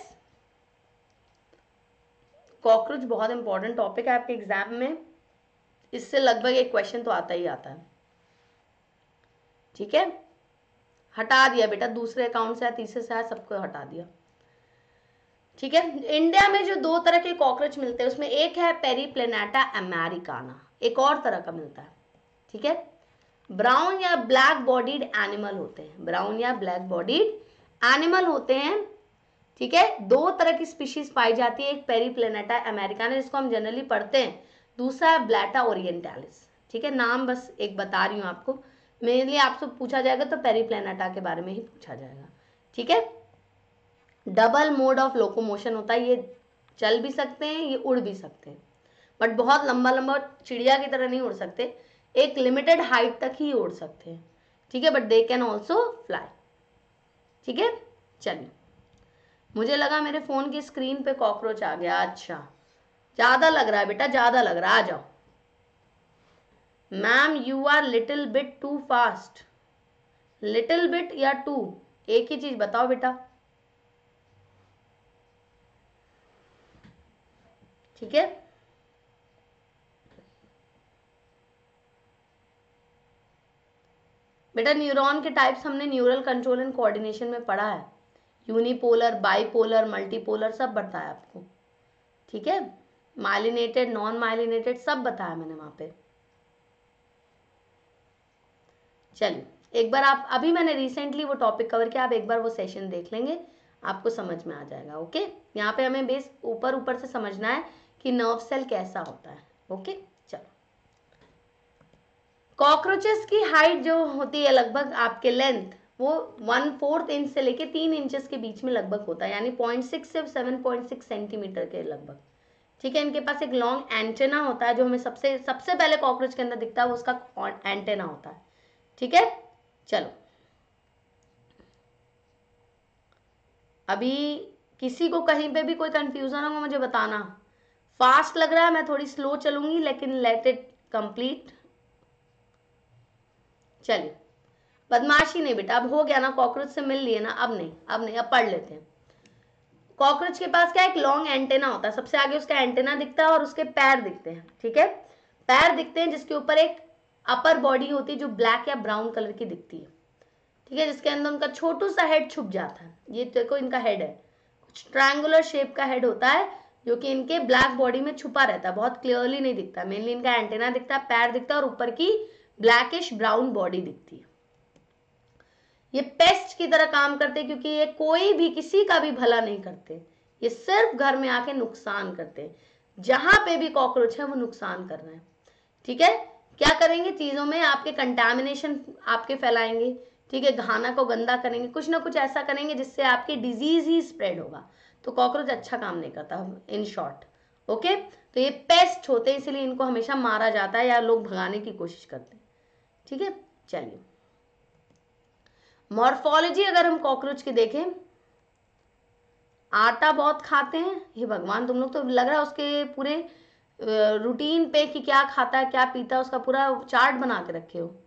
कॉकरोच बहुत इंपॉर्टेंट टॉपिक है आपके एग्जाम में, इससे लगभग एक क्वेश्चन तो आता ही आता है, ठीक है। हटा दिया बेटा, दूसरे अकाउंट से या तीसरे से आया, सबको हटा दिया, ठीक है। इंडिया में जो दो तरह के कॉकरोच मिलते हैं उसमें एक है पेरीप्लेनेटा अमेरिकाना, एक और तरह का मिलता है, ठीक है। ब्राउन या ब्लैक बॉडीड एनिमल होते हैं, ब्राउन या ब्लैक बॉडीड एनिमल होते हैं, ठीक है। दो तरह की स्पीशीज पाई जाती है, एक पेरीप्लेनेटा अमेरिकाना जिसको हम जनरली पढ़ते हैं, दूसरा है ब्लैटा ओरिएंटालिस, ठीक है। नाम बस एक बता रही हूँ आपको, मेनली आपसे पूछा जाएगा तो पेरीप्लेनेटा के बारे में ही पूछा जाएगा, ठीक है। डबल मोड ऑफ लोकोमोशन होता है, ये चल भी सकते हैं, ये उड़ भी सकते हैं, बट बहुत लंबा लंबा चिड़िया की तरह नहीं उड़ सकते, एक लिमिटेड हाइट तक ही उड़ सकते हैं, ठीक है, but they can also fly, ठीक है। चलिए, मुझे लगा मेरे फोन की स्क्रीन पे कॉकरोच आ गया, अच्छा ज्यादा लग रहा है बेटा, ज्यादा लग रहा है, आ जाओ। Ma'am you are little bit too fast, little bit या टू, एक ही चीज बताओ बेटा, ठीक है। बेटा न्यूरॉन के टाइप्स हमने न्यूरल कंट्रोल एंड कोऑर्डिनेशन में पढ़ा है, यूनिपोलर, बाइपोलर, मल्टीपोलर सब बताया आपको, ठीक है। माइलिनेटेड, नॉन माइलिनेटेड सब बताया मैंने वहां पे। चलिए एक बार आप, अभी मैंने रिसेंटली वो टॉपिक कवर किया, आप एक बार वो सेशन देख लेंगे, आपको समझ में आ जाएगा, ओके। यहाँ पे हमें बेस ऊपर ऊपर से समझना है कि नर्व सेल कैसा होता है, ओके। चलो, कॉकरोचेस की हाइट जो होती है लगभग आपके लेंथ, वो 1/4 इंच से लेके 3 इंचेस के बीच में लगभग होता है, यानी 0.6 से 7.6 सेंटीमीटर के लगभग, ठीक है। इनके पास एक लॉन्ग एंटेना होता है, जो हमें सबसे पहले कॉकरोच के अंदर दिखता है, वो उसका एंटेना होता है, ठीक है। चलो, अभी किसी को कहीं पे भी कोई कंफ्यूजन होगा मुझे बताना, फास्ट लग रहा है मैं थोड़ी स्लो चलूंगी, लेकिन लेट इट कंप्लीट। चलिए, बदमाशी नहीं बेटा, अब हो गया ना, कॉकरोच से मिल लिए ना, अब नहीं, अब पढ़ लेते हैं। कॉकरोच के पास क्या, एक लॉन्ग एंटेना होता है, सबसे आगे उसका एंटेना दिखता है और उसके पैर दिखते हैं, ठीक है। पैर दिखते हैं जिसके ऊपर एक अपर बॉडी होती है जो ब्लैक या ब्राउन कलर की दिखती है, ठीक है, जिसके अंदर उनका छोटू सा हेड छुप जाता है, ये देखो इनका हेड है, कुछ ट्रायंगुलर शेप का हेड होता है जो कि इनके ब्लैक बॉडी में छुपा रहता है, बहुत क्लियरली नहीं दिखता, मेनली इनका एंटेना दिखता है, पैर दिखता है और ऊपर की ब्लैकिश ब्राउन बॉडी दिखती है। ये पेस्ट की तरह काम करते हैं क्योंकि ये कोई भी किसी का भी भला नहीं करते, ये सिर्फ घर में आके नुकसान करते हैं, जहां पे भी कॉकरोच है वो नुकसान कर रहे हैं, ठीक है। क्या करेंगे, चीजों में आपके कंटामिनेशन आपके फैलाएंगे, ठीक है, खाना को गंदा करेंगे, कुछ ना कुछ ऐसा करेंगे जिससे आपकी डिजीज ही स्प्रेड होगा, तो कॉकरोच अच्छा काम नहीं करता, इन शॉर्ट, ओके। तो ये पेस्ट होते हैं, इसलिए इनको हमेशा मारा जाता है या लोग भगाने की कोशिश करते हैं, ठीक है। चलिए, मॉर्फोलॉजी अगर हम कॉकरोच की देखें, आटा बहुत खाते हैं, हे भगवान तुम लोग तो लग रहा है उसके पूरे रूटीन पे कि क्या खाता है क्या पीता है उसका पूरा चार्ट बना के रखे हो।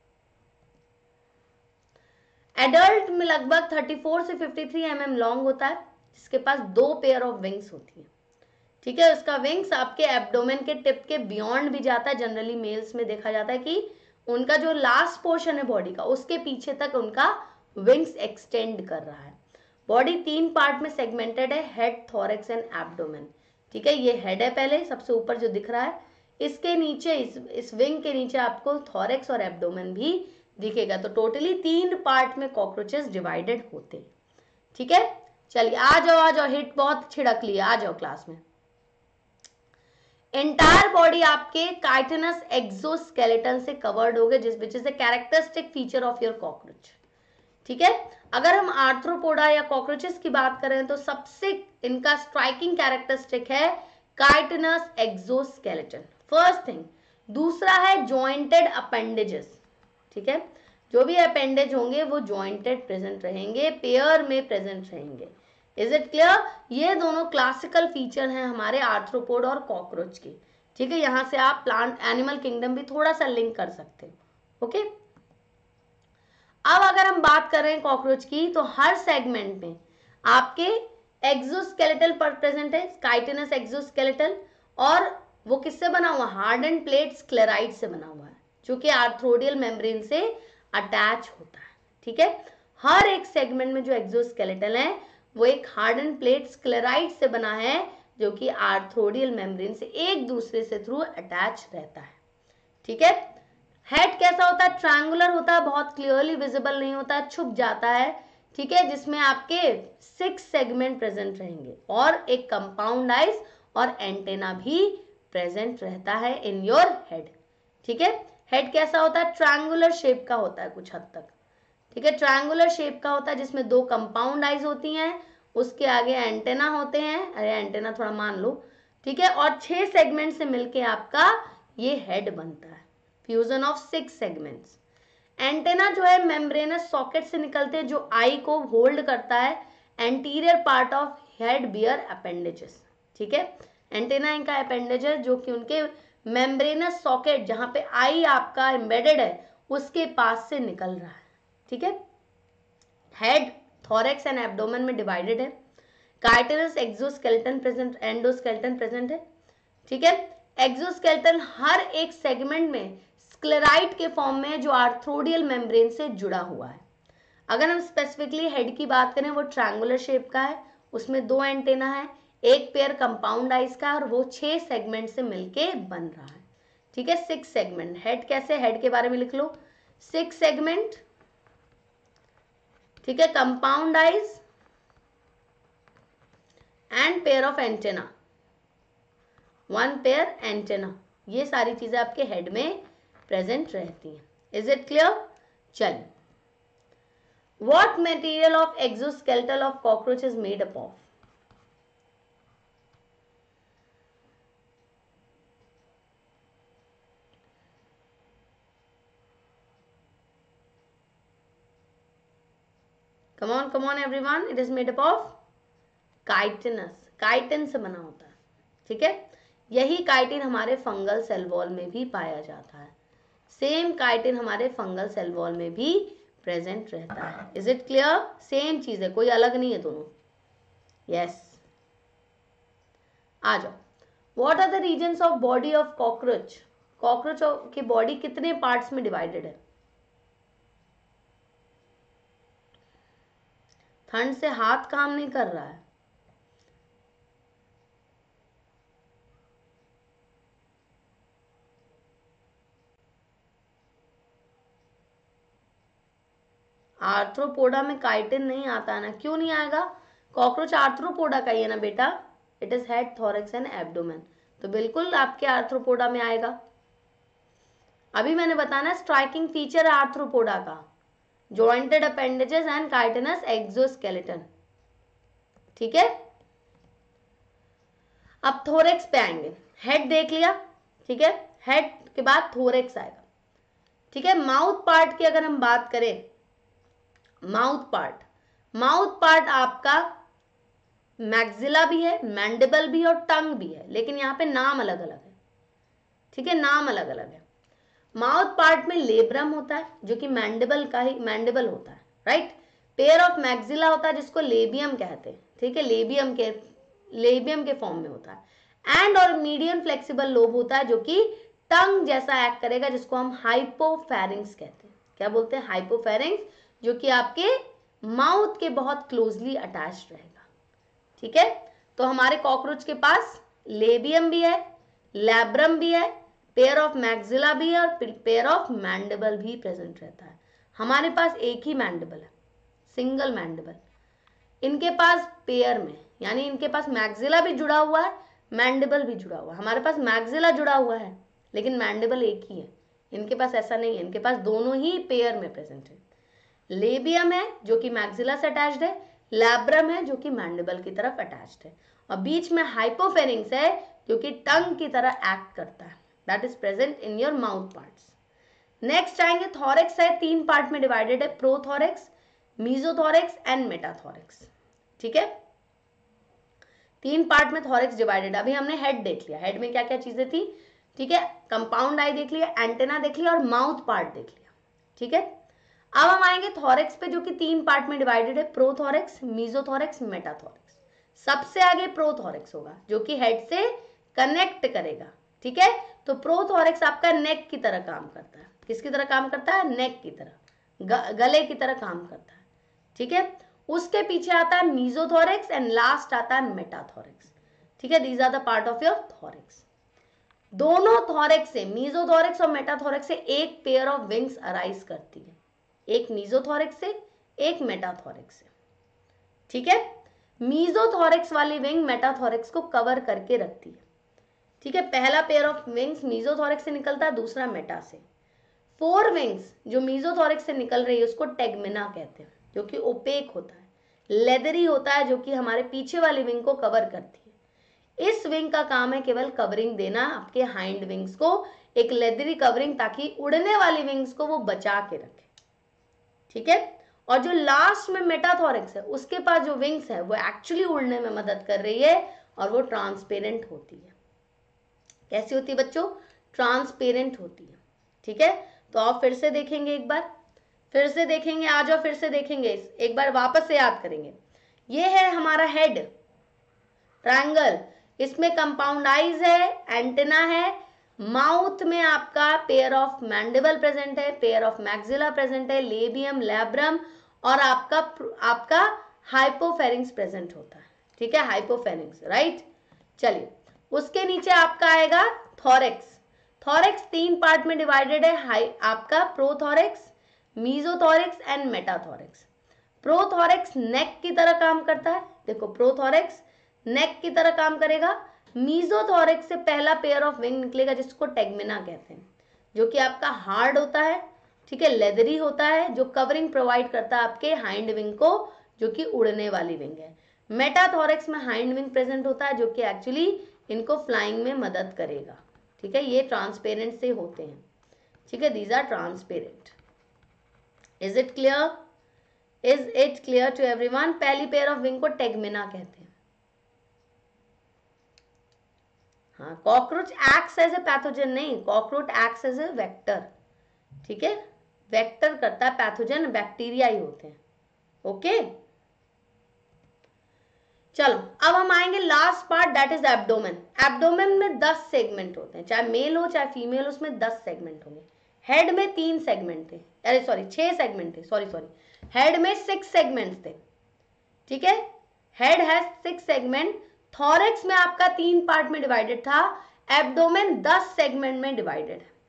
एडल्ट में लगभग 34 से 53 mm लॉन्ग होता है, जिसके पास 2 पेयर ऑफ विंग्स होती है। ठीक है, उसका विंग्स आपके एब्डोमेन के टिप के बियॉन्ड भी जाता है। जनरली मेल्स में देखा जाता है कि उनका जो लास्ट पोर्शन है बॉडी का उसके पीछे तक उनका विंग्स एक्सटेंड कर रहा है। बॉडी 3 पार्ट में सेगमेंटेड है, हेड, थोरैक्स एंड एब्डोमेन। ठीक है, ये हेड है पहले सबसे ऊपर जो दिख रहा है, इसके नीचे इस विंग के नीचे आपको थोरैक्स और एब्डोमेन भी दिखेगा। तो टोटली 3 पार्ट में कॉकरोचेस डिवाइडेड होते हैं। ठीक है, चलिए आ जाओ, हिट बहुत छिड़क लिया, आ जाओ क्लास में। एंटायर बॉडी आपके काइटिनस एक्सोस्केलेटन से कवर्ड हो गए, जिस which is a characteristic feature of your cockroach. ठीक है, अगर हम आर्थ्रोपोडा या कॉकरोचेस की बात करें तो सबसे इनका स्ट्राइकिंग कैरेक्टरिस्टिक है काइटिनस एक्सोस्केलेटन, फर्स्ट थिंग। दूसरा है जॉइंटेड अपेंडेजेस। ठीक है, जो भी अपेंडेज होंगे वो जॉइंटेड प्रेजेंट रहेंगे, पेयर में प्रेजेंट रहेंगे। Is it clear? ये दोनों क्लासिकल फीचर हैं हमारे आर्थ्रोपोड और कॉकरोच के। ठीक है, यहां से आप प्लांट एनिमल किंगडम भी थोड़ा सा लिंक कर सकते हो। ओके, अब अगर हम बात कर रहे हैं कॉकरोच की, तो हर सेगमेंट में आपके एक्सोस्केलेटल पर प्रेजेंट है, काइटिनस एक्सोस्केलेटल, और वो किससे बना हुआ? हार्डन प्लेट स्क्लेराइड से बना हुआ है, जो कि आर्थ्रोडियल मेम्ब्रेन से अटैच होता है। ठीक है, हर एक सेगमेंट में जो एक्सोस्केलेटल है वो एक हार्डन प्लेट स्क्लेराइड से बना है, जो कि आर्थ्रोडियल मेम्ब्रेन से एक दूसरे से थ्रू अटैच रहता है। ठीक है, हेड कैसा होता है? ट्रायंगुलर होता है, बहुत क्लियरली विजिबल नहीं होता है, छुप जाता है। ठीक है, जिसमें आपके 6 सेगमेंट प्रेजेंट रहेंगे और एक कंपाउंड आइज और एंटेना भी प्रेजेंट रहता है इन योर हेड। ठीक है, हेड कैसा होता है? ट्रायंगुलर शेप का होता है कुछ हद तक। ठीक है, ट्रायंगुलर शेप का होता है, जिसमें 2 कंपाउंड आइज होती हैं, उसके आगे एंटेना होते हैं, अरे एंटेना थोड़ा मान लो। ठीक है, और 6 सेगमेंट से मिलके आपका ये हेड बनता है, फ्यूजन ऑफ 6 सेगमेंट्स। एंटेना जो है मेम्ब्रेनस सॉकेट से निकलते हैं, जो आई को होल्ड करता है। Anterior part of head bear appendages. ठीक है, एंटेना इनका अपेंडेज है, जो कि उनके मेम्ब्रेनस सॉकेट जहां पे आई आपका एम्बेडेड है उसके पास से निकल रहा है। ठीक है, हेड, थोरैक्स एंड एब्डोमेन में डिवाइडेड है। Chitinous exoskeleton present, endoskeleton present है। ठीक है, एक्सोस्केलेटन हर एक सेगमेंट में स्क्लेराइड के फॉर्म में, जो आर्थ्रोडियल मेम्ब्रेन से जुड़ा हुआ है। अगर हम स्पेसिफिकली हेड की बात करें, वो ट्रायंगुलर शेप का है, उसमें 2 एंटेना है, एक पेयर कंपाउंड आइज का, और वो 6 सेगमेंट से मिलके बन रहा है। ठीक है, 6 सेगमेंट। हेड कैसे? हेड के बारे में लिख लो, 6 सेगमेंट। ठीक है, compound eyes and pair of antenna, 1 pair antenna, ये सारी चीजें आपके हेड में प्रेजेंट रहती हैं। Is it clear? चलिए, what material of exoskeletal of cockroach is made up of? come on everyone, it is made up of chitinous, chitin से बना होता है। ठीक है, यही काइटिन हमारे फंगल सेल वॉल में भी पाया जाता है, सेम काइटिन हमारे फंगल सेल वॉल में भी प्रेजेंट रहता है। Is it clear? सेम चीज है, कोई अलग नहीं है दोनों। यस, आ जाओ। What are the regions of body of cockroach? Cockroach की बॉडी कितने पार्ट्स में डिवाइडेड है? ठंड से हाथ काम नहीं कर रहा है। आर्थ्रोपोडा में काइटिन नहीं आता है ना? क्यों नहीं आएगा? कॉकरोच आर्थ्रोपोडा का ही है ना बेटा। It is head, thorax and abdomen, तो बिल्कुल आपके आर्थ्रोपोडा में आएगा। अभी मैंने बताना स्ट्राइकिंग फीचर है आर्थ्रोपोडा का, jointed appendages and chitinous exoskeleton. ठीक है, अब थोरैक्स पे आएंगे। हेड देख लिया, ठीक है, हेड के बाद थोरैक्स आएगा। ठीक है, माउथ पार्ट की अगर हम बात करें, माउथ पार्ट आपका मैक्सिला भी है, मैंडिबल भी और टंग भी है, लेकिन यहाँ पे नाम अलग अलग है, ठीक है, नाम अलग अलग है। माउथ पार्ट में लेब्रम होता है जो कि मैंडिबल का ही मैंडिबल होता है, राइट। पेयर ऑफ मैक्सिला होता है जिसको लेबियम कहते हैं, ठीक है, लेबियम के फॉर्म में होता है। एंड और मीडियम फ्लेक्सिबल लोब होता है जो कि टंग जैसा एक्ट करेगा, जिसको हम हाइपोफेरिंग्स कहते हैं। क्या बोलते हैं? हाइपोफेरिंग्स, जो कि आपके माउथ के बहुत क्लोजली अटैच्ड रहेगा, ठीक है। तो हमारे कॉकरोच के पास लेबियम भी है, लैब्रम भी है, पेयर ऑफ मैक्सिला भी है और पेयर ऑफ मैंडिबल भी प्रेजेंट रहता है। हमारे पास एक ही मैंडिबल है, सिंगल मैंडिबल। इनके पास पेयर में, यानी इनके पास मैक्सिला भी जुड़ा हुआ है, मैंडिबल भी जुड़ा हुआ है। हमारे पास मैक्सिला जुड़ा हुआ है लेकिन मैंडिबल एक ही है। इनके पास ऐसा नहीं है, इनके पास दोनों ही पेयर में प्रेजेंट है। लेबियम है जो कि मैक्सिला से अटैच्ड है, लैब्रम है जो कि मैंडिबल की तरफ अटैच्ड है, और बीच में हाइपोफेरिंग्स है जो कि टंग की तरह एक्ट करता है, that is present in your mouth parts. Next आएंगे थॉरेक्स है, 3 पार्ट में डिवाइडेड है, प्रोथॉरेक्स, मीजोथॉरेक्स एंड मेटाथॉरेक्स, ठीक है। 3 पार्ट में थॉरेक्स डिवाइडेड। अभी हमने हेड देख लिया, हेड में क्या क्या चीजें थी, ठीक है, कंपाउंड आई देख लिया, एंटेना देख लिया और माउथ पार्ट देख लिया, ठीक है। अब हम आएंगे थॉरेक्स पे जो कि 3 पार्ट में डिवाइडेड है, प्रोथॉरेक्स, मीजोथॉरेक्स, मेटाथॉरेक्स। सबसे आगे प्रोथॉरेक्स होगा जो कि हेड से कनेक्ट करेगा, ठीक है। तो प्रोथॉरेक्स आपका नेक की तरह काम करता है। किसकी तरह काम करता है? नेक की तरह, गले की तरह काम करता है, ठीक है। उसके पीछे आता है मीजोथॉरेक्स एंड लास्ट आता है मेटाथॉरेक्स, ठीक है। These are the part of your thorax. दोनों थॉरेक्स से, मीजोथॉरेक्स और मेटाथॉरेक्स से एक पेयर ऑफ विंग्स अराइज करती है, एक मीजोथॉरेक्स से, एक मेटाथॉरेक्स से, ठीक है। मीजोथॉरेक्स वाली विंग मेटाथॉरेक्स को कवर करके रखती है, ठीक है। पहला पेयर ऑफ विंग्स मीजोथॉरेक्स से निकलता है, दूसरा मेटा से। 4 विंग्स जो मीजोथॉरेक्स से निकल रही है उसको टेगमिना कहते हैं, जो कि ओपेक होता है, लेदरी होता है, जो कि हमारे पीछे वाली विंग को कवर करती है। इस विंग का काम है केवल कवरिंग देना आपके हाइंड विंग्स को, एक लेदरी कवरिंग, ताकि उड़ने वाली विंग्स को वो बचा के रखे, ठीक है। और जो लास्ट में मेटाथॉरेक्स है उसके पास जो विंग्स है वो एक्चुअली उड़ने में मदद कर रही है और वो ट्रांसपेरेंट होती है। कैसी होती है बच्चों? ट्रांसपेरेंट होती है, ठीक है। तो आप फिर से देखेंगे, एक बार फिर से देखेंगे, आ जाओ फिर से देखेंगे, एक बार वापस से याद करेंगे। ये है हमारा हेड ट्रायंगल, इसमें कंपाउंड आइज है, एंटेना है, माउथ में आपका पेयर ऑफ मैंडिबल प्रेजेंट है, पेयर ऑफ मैक्सिला प्रेजेंट है, लेबियम, लैब्रम और आपका हाइपोफेरिंग्स प्रेजेंट होता है, ठीक है, हाइपोफेरिंग्स, राइट। चलिए, उसके नीचे आपका आएगा थॉरेक्स। थॉरेक्स 3 पार्ट में डिवाइडेड है, आपका प्रोथॉरेक्स, मीजोथॉरेक्स एंड मेटाथॉरेक्स। प्रोथॉरेक्स नेक की तरह काम करता है, देखो प्रोथॉरेक्स नेक की तरह काम करेगा। मीजोथॉरेक्स से पहला पेयर ऑफ विंग निकलेगा जिसको टेगमिना कहते हैं, जो कि आपका हार्ड होता है, ठीक है, लेदरी होता है, जो कवरिंग प्रोवाइड करता है आपके हाइंड विंग को, जो कि उड़ने वाली विंग है। मेटाथॉरेक्स में हाइंड विंग प्रेजेंट होता है जो कि एक्चुअली इनको फ्लाइंग में मदद करेगा, ठीक है। ये ट्रांसपेरेंट से होते हैं, ठीक है, these are transparent. Is it clear? Is it clear to everyone? पहली पेयर ऑफ विंग को टेगमिना कहते हैं। हाँ, cockroach acts as a pathogen नहीं, cockroach acts as a vector, ठीक है, वेक्टर करता है, पैथोजन बैक्टीरिया ही होते हैं, ओके। चलो अब हम आएंगे last part, that is abdomen. Abdomen में 10 सेगमेंट होते हैं, चाहे मेल हो चाहे फीमेल, उसमें 10 सेगमेंट होंगे। हेड में 3 सेगमेंट थे, अरे सॉरी 6 सेगमेंट थे, सॉरी हेड में 6 सेगमेंट थे, ठीक है, हेड हैज 6 सेगमेंट। थॉरेक्स में आपका 3 पार्ट में डिवाइडेड था, एब्डोमेन 10 सेगमेंट में डिवाइडेड है।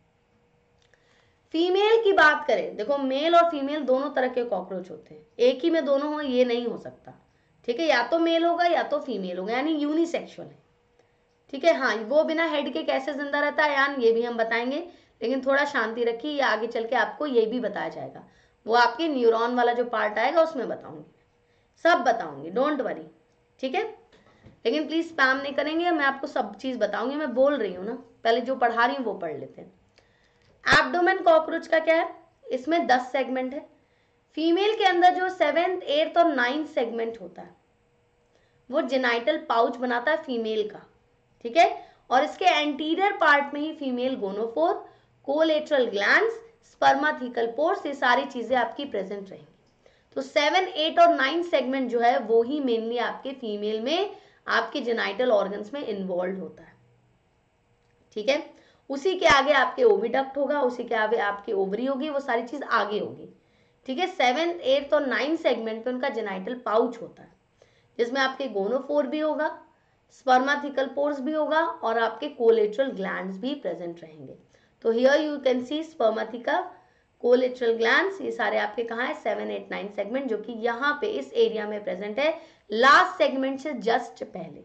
फीमेल की बात करें, देखो मेल और फीमेल दोनों तरह के कॉकरोच होते हैं, एक ही में दोनों हो ये नहीं हो सकता, ठीक है, या तो मेल होगा या तो फीमेल होगा, यानी यूनिसेक्सुअल है, ठीक है। हाँ, वो बिना हेड के कैसे जिंदा रहता है यान, ये भी हम बताएंगे, लेकिन थोड़ा शांति रखिए, ये आगे चल के आपको ये भी बताया जाएगा, वो आपके न्यूरॉन वाला जो पार्ट आएगा उसमें बताऊंगी, सब बताऊंगी, डोंट वरी, ठीक है। लेकिन प्लीज स्पैम नहीं करेंगे, मैं आपको सब चीज बताऊंगी, मैं बोल रही हूँ ना, पहले जो पढ़ा रही हूँ वो पढ़ लेते हैं। एब्डोमेन कॉकरोच का क्या है, इसमें 10 सेगमेंट है, फीमेल के अंदर जो 7th 8th और 9th सेगमेंट होता है वो जेनाइटल पाउच बनाता है फीमेल का, ठीक है, और इसके एंटीरियर पार्ट में ही female gonophore, collateral glands, spermathecal pores, ये सारी चीजें आपकी प्रेजेंट रहेंगी। तो 7, 8 और 9 सेगमेंट जो है वो ही मेनली आपके फीमेल में आपके जेनाइटल ऑर्गन्स में इन्वॉल्व होता है, ठीक है। उसी के आगे आपके ओविडक्ट होगा, उसी के आगे आपकी ओवरी होगी, वो सारी चीज आगे होगी, ठीक है। 7, 8 और 9 सेगमेंट पे उनका जेनाइटल पाउच होता है जिसमें आपके गोनोफोर भी होगा, स्पर्माथिकल पोर्स भी होगा और आपके कोलेटरल ग्लैंड्स भी प्रेजेंट रहेंगे। तो here you can see spermatheca, collateral glands, ये सारे आपके कहाँ है 7, 8, 9 सेगमेंट, जो कि यहाँ पे इस एरिया में प्रेजेंट है, लास्ट सेगमेंट से जस्ट पहले।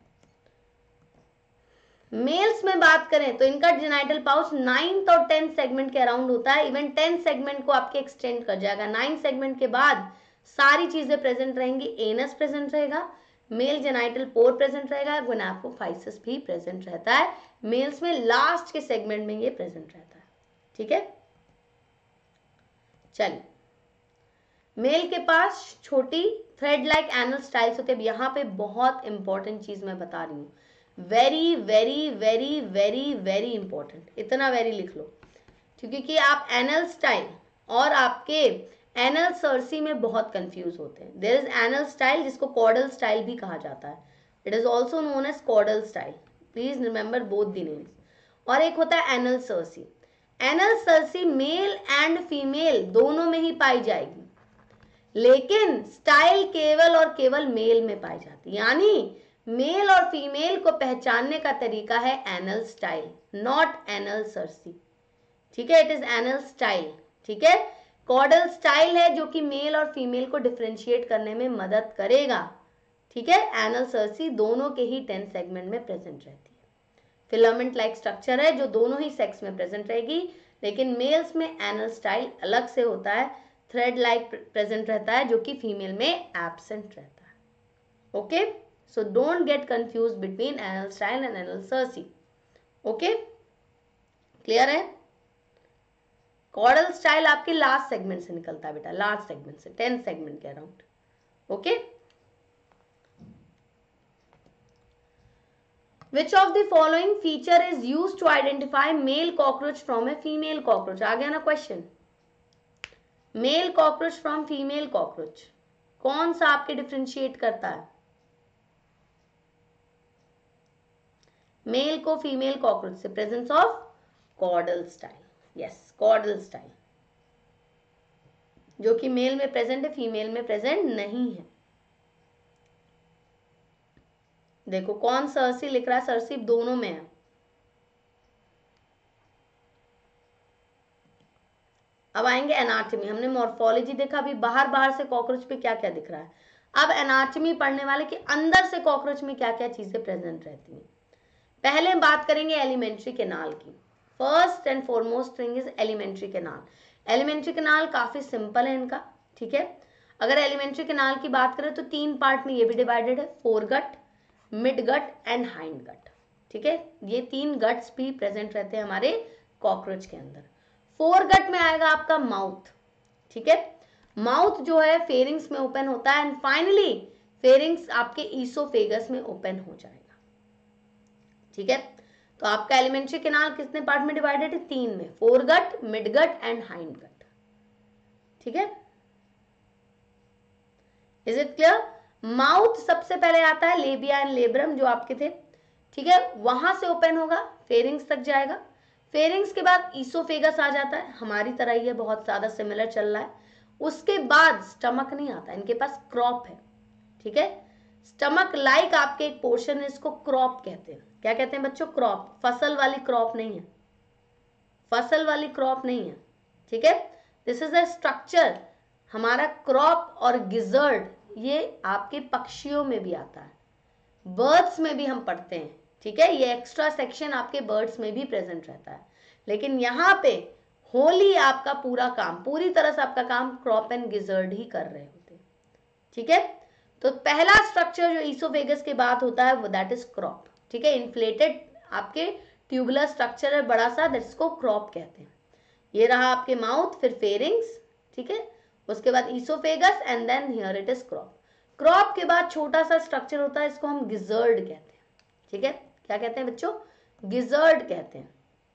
मेल्स में बात करें तो इनका जेनाइटल पाउच 9th और 10th सेगमेंट के अराउंड होता है, इवन 10th सेगमेंट को आपके एक्सटेंड कर जाएगा। 9th सेगमेंट के बाद सारी चीजें प्रेजेंट रहेंगी, एनस प्रेजेंट रहेगा, मेल जेनाइटल पोर प्रेजेंट रहेगा, गोनापोफाइसिस भी प्रेजेंट रहता है मेल्स में, लास्ट के सेगमेंट में ये प्रेजेंट रहता है, ठीक है। चलिए, मेल के पास छोटी थ्रेड लाइक एनल स्टाइल्स होते हैं। यहाँ पे बहुत इंपॉर्टेंट चीज मैं बता रही हूँ, very very very very very important, इतना वेरी लिख लो, क्योंकि आप एनल स्टाइल और आपके एनल सर्सी में बहुत कंफ्यूज होते हैं। देयर इज एनल स्टाइल जिसको कॉर्डल स्टाइल भी कहा जाता है, it is also known as caudal style, please remember both the names. और एक होता है anal cerci. Anal cerci male and female दोनों में ही पाई जाएगी, लेकिन स्टाइल केवल और केवल मेल में पाई जाती है, यानी मेल और फीमेल को पहचानने का तरीका है anal style, not anal cerci, ठीक है। इट इज एनल स्टाइल, ठीक है। कॉर्डल स्टाइल है जो कि मेल और फीमेल को डिफरेंशिएट करने में मदद करेगा, ठीक है। एनल सर्सी दोनों के ही 10 सेगमेंट में प्रेजेंट रहती है। फिलामेंट लाइक स्ट्रक्चर है जो दोनों ही सेक्स में प्रेजेंट रहेगी, लेकिन मेल्स में एनल स्टाइल अलग से होता है, थ्रेड लाइक प्रेजेंट रहता है जो कि फीमेल में एब्सेंट रहता है, okay. So don't get confused between anal style and anal cerci. Okay? Clear है? Caudal style आपके लास्ट सेगमेंट से निकलता है बेटा, लास्ट सेगमेंट से 10 सेगमेंट के around, okay. Which of the following feature is used to identify male cockroach from a female cockroach? आ गया ना question, male cockroach from female cockroach, कौन सा आपके डिफ्रेंशिएट करता है मेल को फीमेल कॉकरोच से? Presence of caudal style, yes caudal style, जो कि मेल में प्रेजेंट है, फीमेल में प्रेजेंट नहीं है। देखो कौन सर्सी लिख रहा है, सर्सी दोनों में है। अब आएंगे एनाटॉमी, हमने मॉर्फोलॉजी देखा, अभी बाहर बाहर से कॉकरोच पे क्या क्या दिख रहा है। अब एनाटॉमी पढ़ने वाले कि अंदर से कॉकरोच में क्या क्या चीजें प्रेजेंट रहती हैं। पहले हम बात करेंगे एलिमेंट्री कैनाल की। First and foremost thing is alimentary canal. Alimentary canal काफी सिंपल है इनका, ठीक है। अगर एलिमेंट्री कैनाल की बात करें तो 3 पार्ट में ये भी डिवाइडेड है, foregut, midgut and hindgut, ठीक है। ये 3 गट्स भी प्रेजेंट रहते हैं हमारे कॉकरोच के अंदर। फोरगट में आएगा आपका माउथ, ठीक है। माउथ जो है फेरिंग्स में ओपन होता है एंड फाइनली फेरिंग्स आपके ईसोफेगस में ओपन हो जाएगा, ठीक है। तो आपका एलिमेंट्री कैनाल कितने पार्ट में डिवाइडेड है? 3 में, foregut, midgut and hindgut, ठीक है। Is it clear? माउथ सबसे पहले आता है, लेबिया एंड लेब्रम जो आपके थे, ठीक है, वहां से ओपन होगा, फेरिंग्स तक जाएगा। फेरिंग्स के बाद ईसोफेगस आ जाता है, हमारी तरह ही है, बहुत ज्यादा सिमिलर चल रहा है। उसके बाद स्टमक नहीं आता, इनके पास क्रॉप है, ठीक है। स्टमक लाइक आपके एक पोर्शन है, इसको क्रॉप कहते हैं। क्या कहते हैं बच्चों? क्रॉप। फसल वाली क्रॉप नहीं है, फसल वाली क्रॉप नहीं है, ठीक है। This is a structure. हमारा क्रॉप और गिजर्ड ये आपके पक्षियों में भी आता है, बर्ड्स में भी हम पढ़ते हैं, ठीक है। ये एक्स्ट्रा सेक्शन आपके बर्ड्स में भी प्रेजेंट रहता है, लेकिन यहाँ पे होली आपका पूरा काम, पूरी तरह से आपका काम क्रॉप एंड गिजर्ड ही कर रहे होते हैं, ठीक है। तो पहला स्ट्रक्चर जो ईसोफेगस के बाद होता है वो दैट इज क्रॉप, ठीक है। इन्फ्लेटेड आपके ट्यूबुलर स्ट्रक्चर है बड़ा सा, दैट्स को क्रॉप कहते हैं। ये रहा आपके माउथ, फिर फेरिंग्स, ठीक है। उसके बाद oesophagus and then here it is crop. Crop के बाद छोटा सा स्ट्रक्चर होता है, इसको हम गिजर्ड कहते हैं। ठीक है, क्या कहते हैं बच्चों? गिजर्ड कहते हैं।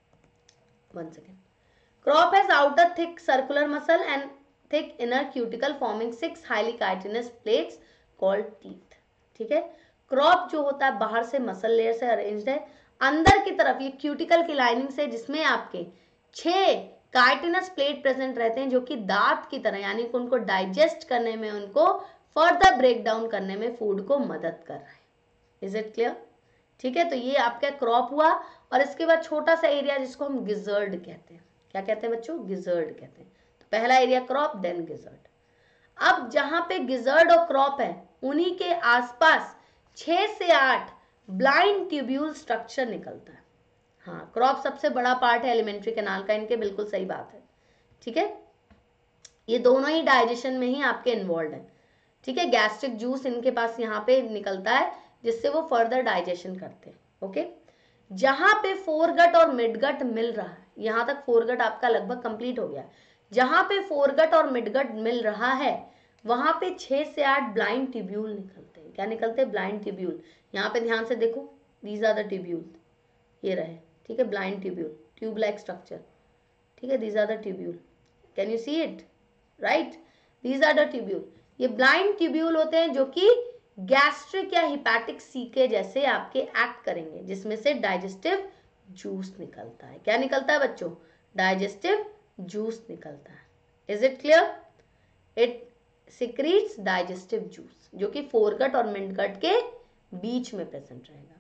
1 second. Crop has outer thick circular muscle and thick inner cuticle forming 6 highly chitinous plates called teeth. ठीक है, क्रॉप जो होता है बाहर से मसल लेयर से अरेंज्ड है, अंदर की तरफ ये क्यूटिकल की लाइनिंग से, जिसमें आपके 6 काइटिनस प्लेट प्रेजेंट रहते हैं, जो कि दांत की तरह, यानी कि उनको डाइजेस्ट करने में, उनको फर्दर ब्रेक डाउन करने में फूड को मदद कर रहा है। Is it clear? ठीक है, तो ये आपका क्रॉप हुआ, और इसके बाद छोटा सा एरिया जिसको हम गिजर्ड कहते हैं। क्या कहते हैं बच्चों? गिजर्ड कहते हैं। तो पहला एरिया क्रॉप, देन गिजर्ड। अब जहां पे गिजर्ड और क्रॉप है, उन्हीं के आसपास 6 से 8 ब्लाइंड ट्यूब्यूल स्ट्रक्चर निकलता है। हाँ, क्रॉप सबसे बड़ा पार्ट है एलिमेंट्री कैनाल का इनके, बिल्कुल सही बात है। ठीक है, ये दोनों ही डाइजेशन में ही आपके इन्वॉल्व है। ठीक है, गैस्ट्रिक जूस इनके पास यहाँ पे निकलता है, जिससे वो फर्दर डाइजेशन करते हैं। ओके, जहां पे फोरगट और मिडगट मिल रहा है, यहां तक फोरगट आपका लगभग कंप्लीट हो गया। जहां पे फोरगट और मिडगट मिल रहा है, वहां पे 6 से 8 ब्लाइंड ट्यूब्यूल निकलते हैं। क्या निकलते हैं? Blind tubule. यहाँ पे ध्यान से देखो, दीज आर द ट्यूब्यूल, ये रहे। ठीक है, blind tubule, tube like structure. ठीक है, these are the tubule, can you see it? Right, these are the tubule. ये ब्लाइंड ट्यूब्यूल होते हैं जो कि गैस्ट्रिक या हिपैटिक सीके जैसे आपके एक्ट करेंगे, जिसमें से डाइजेस्टिव जूस निकलता है। क्या निकलता है बच्चों? डाइजेस्टिव जूस निकलता है। Is it clear? It secretes digestive juice, जो कि फोरगट और मिडगट के बीच में प्रेजेंट रहेगा।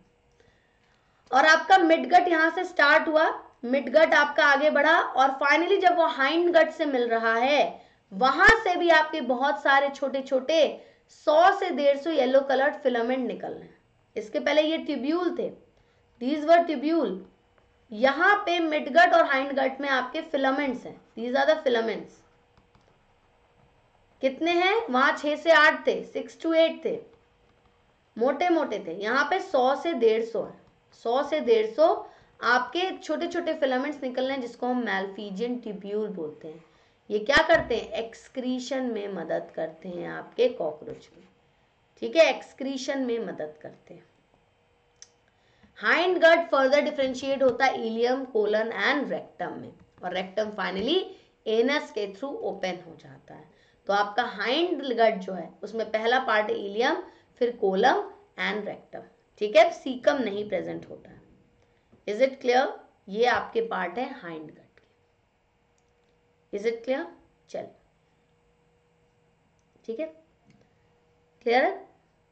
और आपका मिडगट यहां से स्टार्ट हुआ, मिडगट आपका आगे बढ़ा, और फाइनली जब वो हाइंड गट से मिल रहा है, वहां से भी आपके बहुत सारे छोटे छोटे 100 से 150 येलो कलर्ड फिलामेंट निकल रहे हैं। इसके पहले ये ट्यूब्यूल थे, दीज वर ट्यूब्यूल। यहां पे मिडगट और हाइंड गट में आपके फिलामेंट्स हैं, दीज आर द फिलामेंट्स। कितने हैं? वहां 6 से 8 थे, 6 to 8 थे, मोटे मोटे थे। यहाँ पे 100 से 150 है, 100 से 150 आपके छोटे छोटे फिलामेंट्स निकल रहे हैं, जिसको हम मैल्फिजियन ट्यूब्यूल बोलते हैं। ये क्या करते हैं? एक्सक्रीशन में मदद करते हैं आपके कॉकरोच में। ठीक है, एक्सक्रीशन में मदद करते हैं। हाइंड गट फर्दर डिफरेंशिएट होता है इलियम, कोलन एंड रेक्टम में, और रेक्टम फाइनली एनस के थ्रू ओपन हो जाता है। तो आपका हाइंड गट जो है, उसमें पहला पार्ट है इलियम, फिर कोलम एंड रेक्टम। ठीक है, सीकम नहीं प्रेजेंट होता है। Is it clear? ये आपके पार्ट है हाइंड गट के। Is it clear? चल, ठीक है, क्लियर है?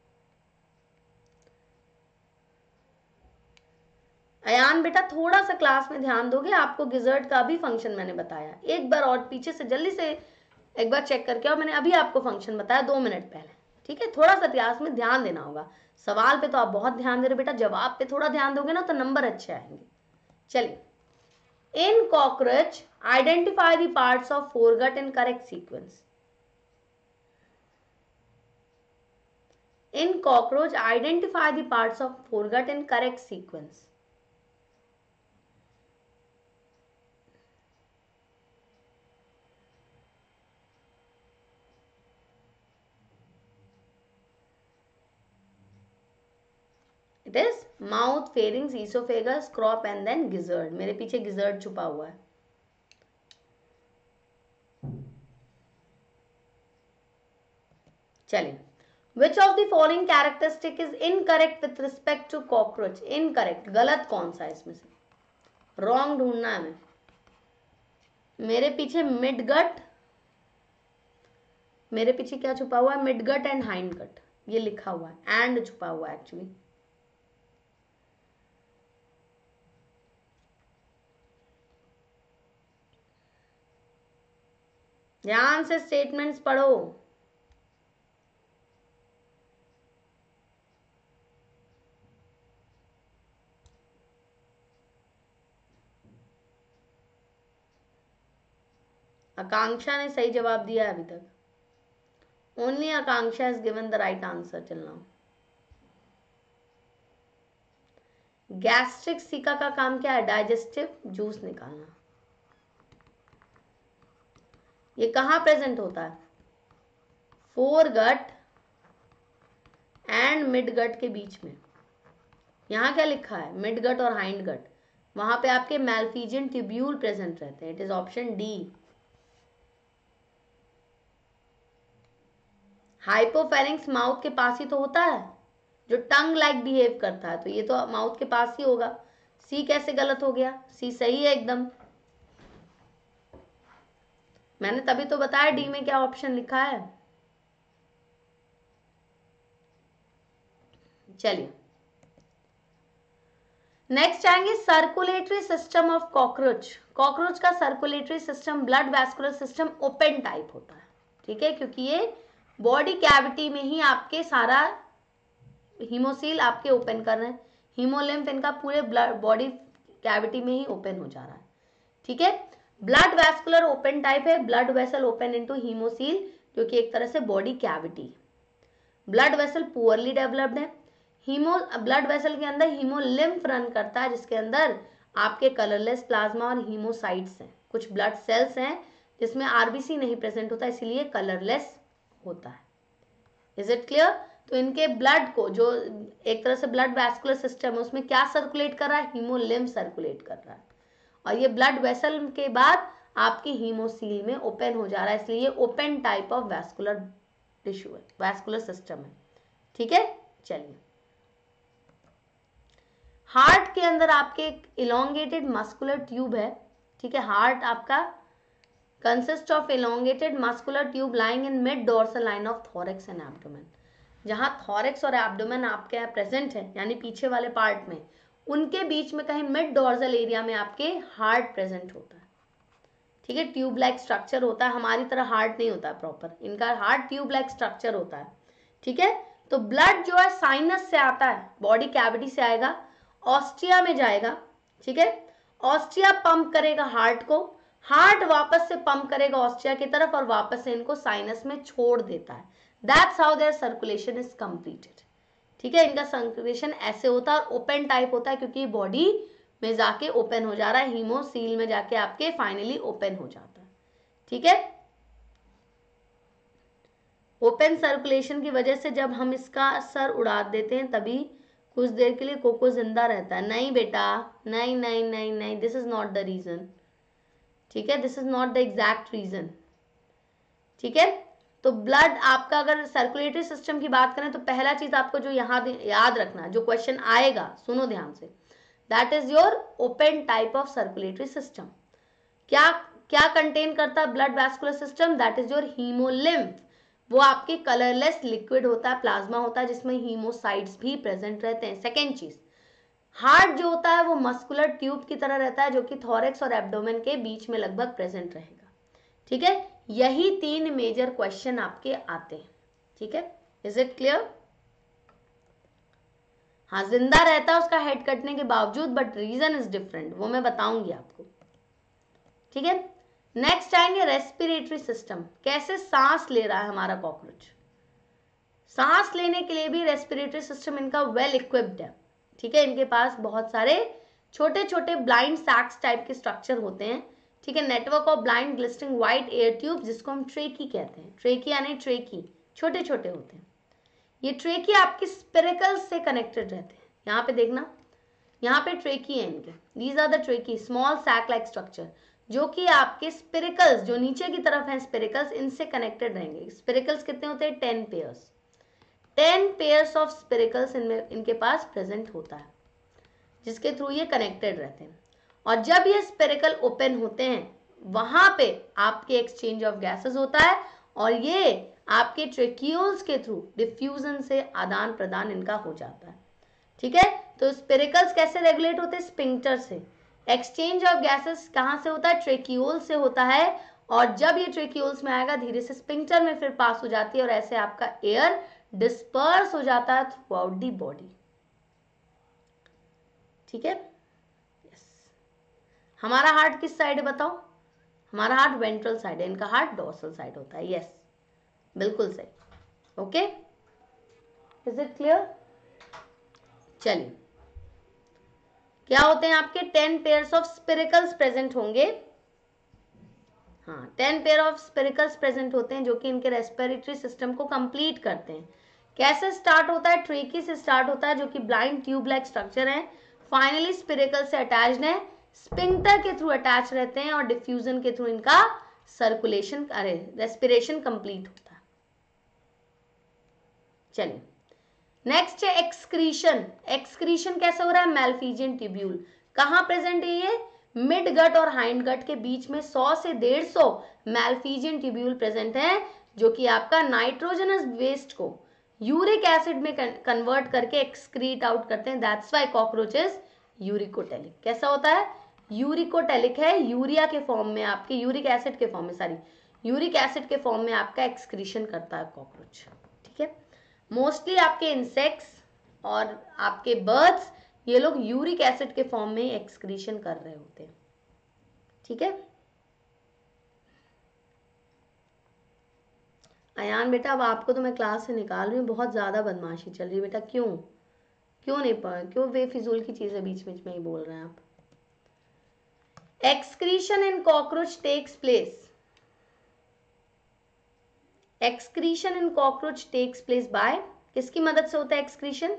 अयान बेटा, थोड़ा सा क्लास में ध्यान दोगे? आपको गिजर्ड का भी फंक्शन मैंने बताया, एक बार और पीछे से जल्दी से एक बार चेक करके आओ। मैंने अभी आपको फंक्शन बताया 2 मिनट पहले। ठीक है, थोड़ा सा क्लास में ध्यान देना होगा। सवाल पे तो आप बहुत ध्यान दे रहे बेटा, जवाब पे थोड़ा ध्यान दोगे ना तो नंबर अच्छे आएंगे। चलिए, in cockroach identify the parts of foregut in correct sequence. In cockroach identify the parts of foregut in correct sequence. It is mouth, pharynx, oesophagus, crop and then gizzard. मेरे पीछे गिजर्ड छुपा हुआ है। चलिए, which of the following characteristic is incorrect with respect to cockroach? Incorrect, गलत कौन सा है इसमें से? रॉन्ग ढूंढना है हमें। मेरे पीछे मिडगट, मेरे पीछे क्या छुपा हुआ है? मिडगट एंड हाइंड गट, ये लिखा हुआ है, एंड छुपा हुआ है एक्चुअली। ध्यान से स्टेटमेंट्स पढ़ो। आकांक्षा ने सही जवाब दिया है अभी तक। Only Akanksha has given the right answer till now. Gastric caeca का काम क्या है? डाइजेस्टिव जूस निकालना। ये कहां प्रेजेंट होता है? Foregut and midgut के बीच में, यहां क्या लिखा है, मिड गट और हाइंड गट, वहां पे आपके मैल्फिजियन ट्यूब्यूल प्रेजेंट रहते हैं। It is option D. Hypopharynx mouth के पास ही तो होता है, जो टंग लाइक बिहेव करता है, तो ये तो माउथ के पास ही होगा। सी कैसे गलत हो गया, सी सही है एकदम। मैंने तभी तो बताया डी में क्या ऑप्शन लिखा है। चलिए नेक्स्ट आएंगे circulatory system of cockroach. Cockroach का circulatory system, blood vascular system open type होता है, ठीक है, क्योंकि ये बॉडी कैविटी में ही आपके सारा हीमोसील आपके ओपन कर रहे हैं, हीमोलिम्फ इनका पूरे ब्लड बॉडी कैविटी में ही ओपन हो जा रहा है, ठीक है। ब्लड वैस्कुलर ओपन टाइप है, blood vessel open into haemocoel, जो कि एक तरह से body cavity. Blood vessel poorly developed है। ब्लड वेसल के अंदर हीमोलिम्फ रन करता है, जिसके अंदर आपके कलरलेस प्लाज्मा और हीमोसाइट्स हैं, कुछ ब्लड सेल्स हैं जिसमें आरबीसी नहीं प्रेजेंट होता, इसीलिए कलरलेस होता है। Is it clear? तो इनके ब्लड को, जो एक तरह से ब्लड वैस्कुलर सिस्टम है, उसमें क्या सर्कुलेट कर रहा है, हीमोलिम्फ सर्कुलेट कर रहा है, और ये ब्लड वेसल के बाद आपकी हीमोसील में ओपन हो जा रहा है, इसलिए open type of vascular tissue है, वैस्कुलर सिस्टम है, ठीक है। चलिए हार्ट के अंदर आपके एक इलोंगेटेड मस्कुलर ट्यूब है, ठीक है। हार्ट आपका consist of elongated muscular tube lying in mid dorsal line of thorax and abdomen. जहां थोरेक्स और एब्डोमेन आपके यहाँ प्रेजेंट है, यानी पीछे वाले पार्ट में, उनके बीच में कहीं मिड डोर्सल एरिया में आपके हार्ट प्रेजेंट होता है, ठीक है। ट्यूब लाइक स्ट्रक्चर होता है, हमारी तरह हार्ट नहीं होता है प्रॉपर, इनका हार्ट ट्यूब लाइक स्ट्रक्चर होता है, ठीक है। तो ब्लड जो है साइनस से आता है, बॉडी कैविटी से आएगा, ऑस्टिया में जाएगा, ठीक है। ऑस्टिया पंप करेगा हार्ट को, हार्ट वापस से पंप करेगा ऑस्टिया की तरफ और वापस से इनको साइनस में छोड़ देता है। That's how their circulation is completed, ठीक है। इनका सर्कुलेशन ऐसे होता है और ओपन टाइप होता है, क्योंकि बॉडी में जाके ओपन हो जा रहा है, हीमोसील में जाके आपके फाइनली ओपन हो जाता है, ठीक है। ओपन सर्कुलेशन की वजह से जब हम इसका सर उड़ा देते हैं, तभी कुछ देर के लिए कोको जिंदा रहता है। नहीं बेटा, नहीं नहीं नहीं नहीं, this is not the reason, ठीक है, this is not the exact reason, ठीक है। तो ब्लड आपका, अगर सर्कुलेटरी सिस्टम की बात करें, तो पहला चीज आपको जो यहाँ याद रखना, जो क्वेश्चन आएगा, सुनो ध्यान से, that is your open type of circulatory system. क्या क्या कंटेन करता है blood vascular system? That is your haemolymph. वो आपके कलरलेस लिक्विड होता है, प्लाज्मा होता है, जिसमें हीमोसाइट्स भी प्रेजेंट रहते हैं। सेकेंड चीज, हार्ट जो होता है वो मस्कुलर ट्यूब की तरह रहता है, जो कि थोरेक्स और एब्डोमेन के बीच में लगभग प्रेजेंट रहेगा, ठीक है। यही तीन मेजर क्वेश्चन आपके आते हैं, ठीक है। Is it clear? हाँ, जिंदा रहता है उसका हेड कटने के बावजूद, बट रीजन इज डिफरेंट, वो मैं बताऊंगी आपको, ठीक है। नेक्स्ट आएंगे रेस्पिरेटरी सिस्टम, कैसे सांस ले रहा है हमारा कॉकरोच। सांस लेने के लिए भी रेस्पिरेटरी सिस्टम इनका वेल इक्विप्ड है, ठीक है। इनके पास बहुत सारे छोटे छोटे ब्लाइंड सैक्स टाइप के स्ट्रक्चर होते हैं, ठीक है। Network of blind glistening white air tube, जिसको हम ट्रेकी कहते हैं, ट्रेकी यानी ट्रेकी, छोटे छोटे होते हैं। ये ट्रेकी आपकी स्पिरिकल्स से कनेक्टेड रहते हैं। यहाँ पे देखना, यहाँ पे ट्रेकी है इनके, these are the tracheae, small sac like structure, जो कि आपके स्पिरिकल्स जो नीचे की तरफ हैं, स्पिरिकल्स, इनसे कनेक्टेड रहेंगे। स्पिरिकल्स कितने होते हैं? 10 पेयर्स, 10 पेयर्स ऑफ स्पिरिकल्स इनमें इनके पास प्रेजेंट होता है, जिसके थ्रू ये कनेक्टेड रहते हैं। और जब ये स्पिरिकल ओपन होते हैं, वहां पे आपके एक्सचेंज ऑफ गैसेस होता है, और ये आपके ट्रेक्यूल्स के थ्रू डिफ्यूजन से आदान प्रदान इनका हो जाता है, ठीक है। तो स्पिरिकल्स कैसे रेगुलेट होते हैं? स्पिंक्टर से। एक्सचेंज ऑफ गैसेस कहां से होता है? ट्रेक्यूल से होता है, और जब ये ट्रेक्यूल्स में आएगा, धीरे से स्पिंक्टर में फिर पास हो जाती है, और ऐसे आपका एयर डिस्पर्स हो जाता है थ्रू आउट दी बॉडी, ठीक है। यस, हमारा हार्ट किस साइड है बताओ? हमारा हार्ट वेंट्रल साइड है, इनका हार्ट डोर्सल साइड होता है। यस, बिल्कुल सही, ओके। Is it clear? चलिए, क्या होते हैं आपके 10 पेयर्स ऑफ स्पिरिकल्स प्रेजेंट होंगे, हाँ 10 पेयर ऑफ स्पिरिकल्स प्रेजेंट होते हैं जो कि इनके रेस्पिरेटरी सिस्टम को कंप्लीट करते हैं। कैसे स्टार्ट होता है? ट्रेकी से स्टार्ट होता है जो कि ब्लाइंड ट्यूब लाइक स्ट्रक्चर है, फाइनली स्पिरिकल से अटैच्ड है, स्पिंक्टर के थ्रू अटैच रहते हैं और डिफ्यूजन के थ्रू इनका सर्कुलेशन रेस्पिरेशन कंप्लीट होता है। चलिए नेक्स्ट है एक्सक्रीशन। एक्सक्रीशन कैसे हो रहा है? Malpighian tubule. कहां प्रेजेंट है ये? मिड गट और हाइंड गट के बीच में 100 से 150 मैल्फिजियन ट्यूब्यूल प्रेजेंट है जो कि आपका नाइट्रोजनस वेस्ट को यूरिक एसिड में कन्वर्ट करके एक्सक्रीट आउट करते हैं। That's why cockroach is uricotelic. कैसा होता है? यूरिकोटेलिक है, यूरिया के फॉर्म में आपके, यूरिक एसिड के फॉर्म में, सॉरी यूरिक एसिड के फॉर्म में आपका एक्सक्रीशन करता है कॉकरोच। ठीक है, मोस्टली आपके इंसेक्ट्स और आपके बर्ड्स ये लोग यूरिक एसिड के फॉर्म में एक्सक्रीशन कर रहे होते हैं। ठीक है अयान बेटा, अब आपको तो मैं क्लास से निकाल रही हूँ, बहुत ज्यादा बदमाशी चल रही है बेटा। क्यों नहीं पढ़, क्यों बेफिजूल की चीजें बीच बीच में ही बोल रहे हैं आप? Excretion in cockroach takes place. Excretion in cockroach takes place by, किसकी मदद से होता है excretion?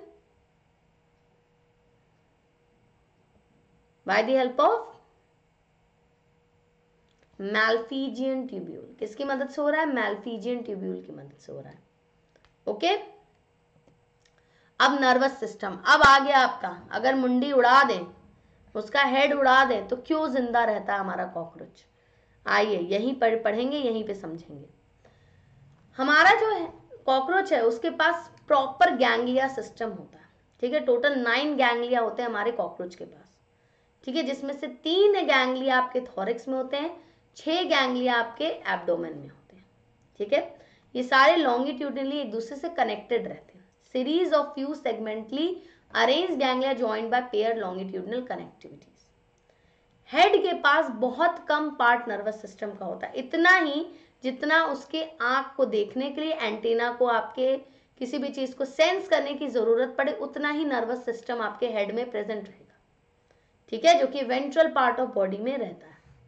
By the help of Malpighian tubule. किसकी मदद से हो रहा है? मैल्फिजियन ट्यूब्यूल की मदद से हो रहा है। ओके, अब नर्वस सिस्टम अब आ गया आपका। अगर मुंडी उड़ा दें, उसका हेड उड़ा दें, तो क्यों जिंदा रहता है हमारा कॉकरोच? आइए यहीं पर पढ़ेंगे, यहीं पे समझेंगे। हमारा जो है कॉकरोच है उसके पास प्रॉपर गैंग्लिया सिस्टम होता है। ठीक है, टोटल 9 गैंग्लिया होते हैं हमारे कॉकरोच के पास। ठीक है, जिसमें से 3 गैंग्लिया आपके थॉरिक्स में होते हैं, 6 गैंग्लिया आपके एब्डोमेन में होते हैं। ठीक है, ये सारे लॉन्गिट्यूडनली एक दूसरे से कनेक्टेड रहते हैं। Series of few segmentally arrange ganglia joined by pair longitudinal connectivities. Head के पास बहुत कम पार्ट नर्वस सिस्टम का होता है, इतना ही जितना उसके आंख को देखने के लिए, एंटीना को, आपके किसी भी चीज को सेंस करने की जरूरत पड़े, उतना ही नर्वस सिस्टम आपके हेड में प्रेजेंट रहेगा। ठीक है, जो कि वेंट्रल पार्ट ऑफ बॉडी में रहता है।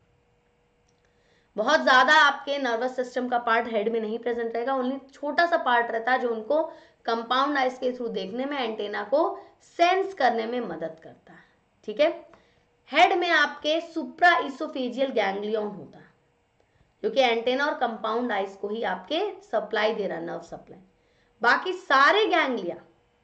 बहुत ज्यादा आपके नर्वस सिस्टम का पार्ट हेड में नहीं प्रेजेंट रहेगा, ओनली छोटा सा पार्ट रहता है जो उनको कंपाउंड आइज के थ्रू देखने में, एंटेना को सेंस करने में मदद करता है। ठीक है, हेड में आपके सुप्रा इसोफेजियल गैंग्लियन होता है जो कि एंटेना और कंपाउंड आइज को ही आपके सप्लाई दे रहा है, नर्व सप्लाई। बाकी सारे गैंग्लिया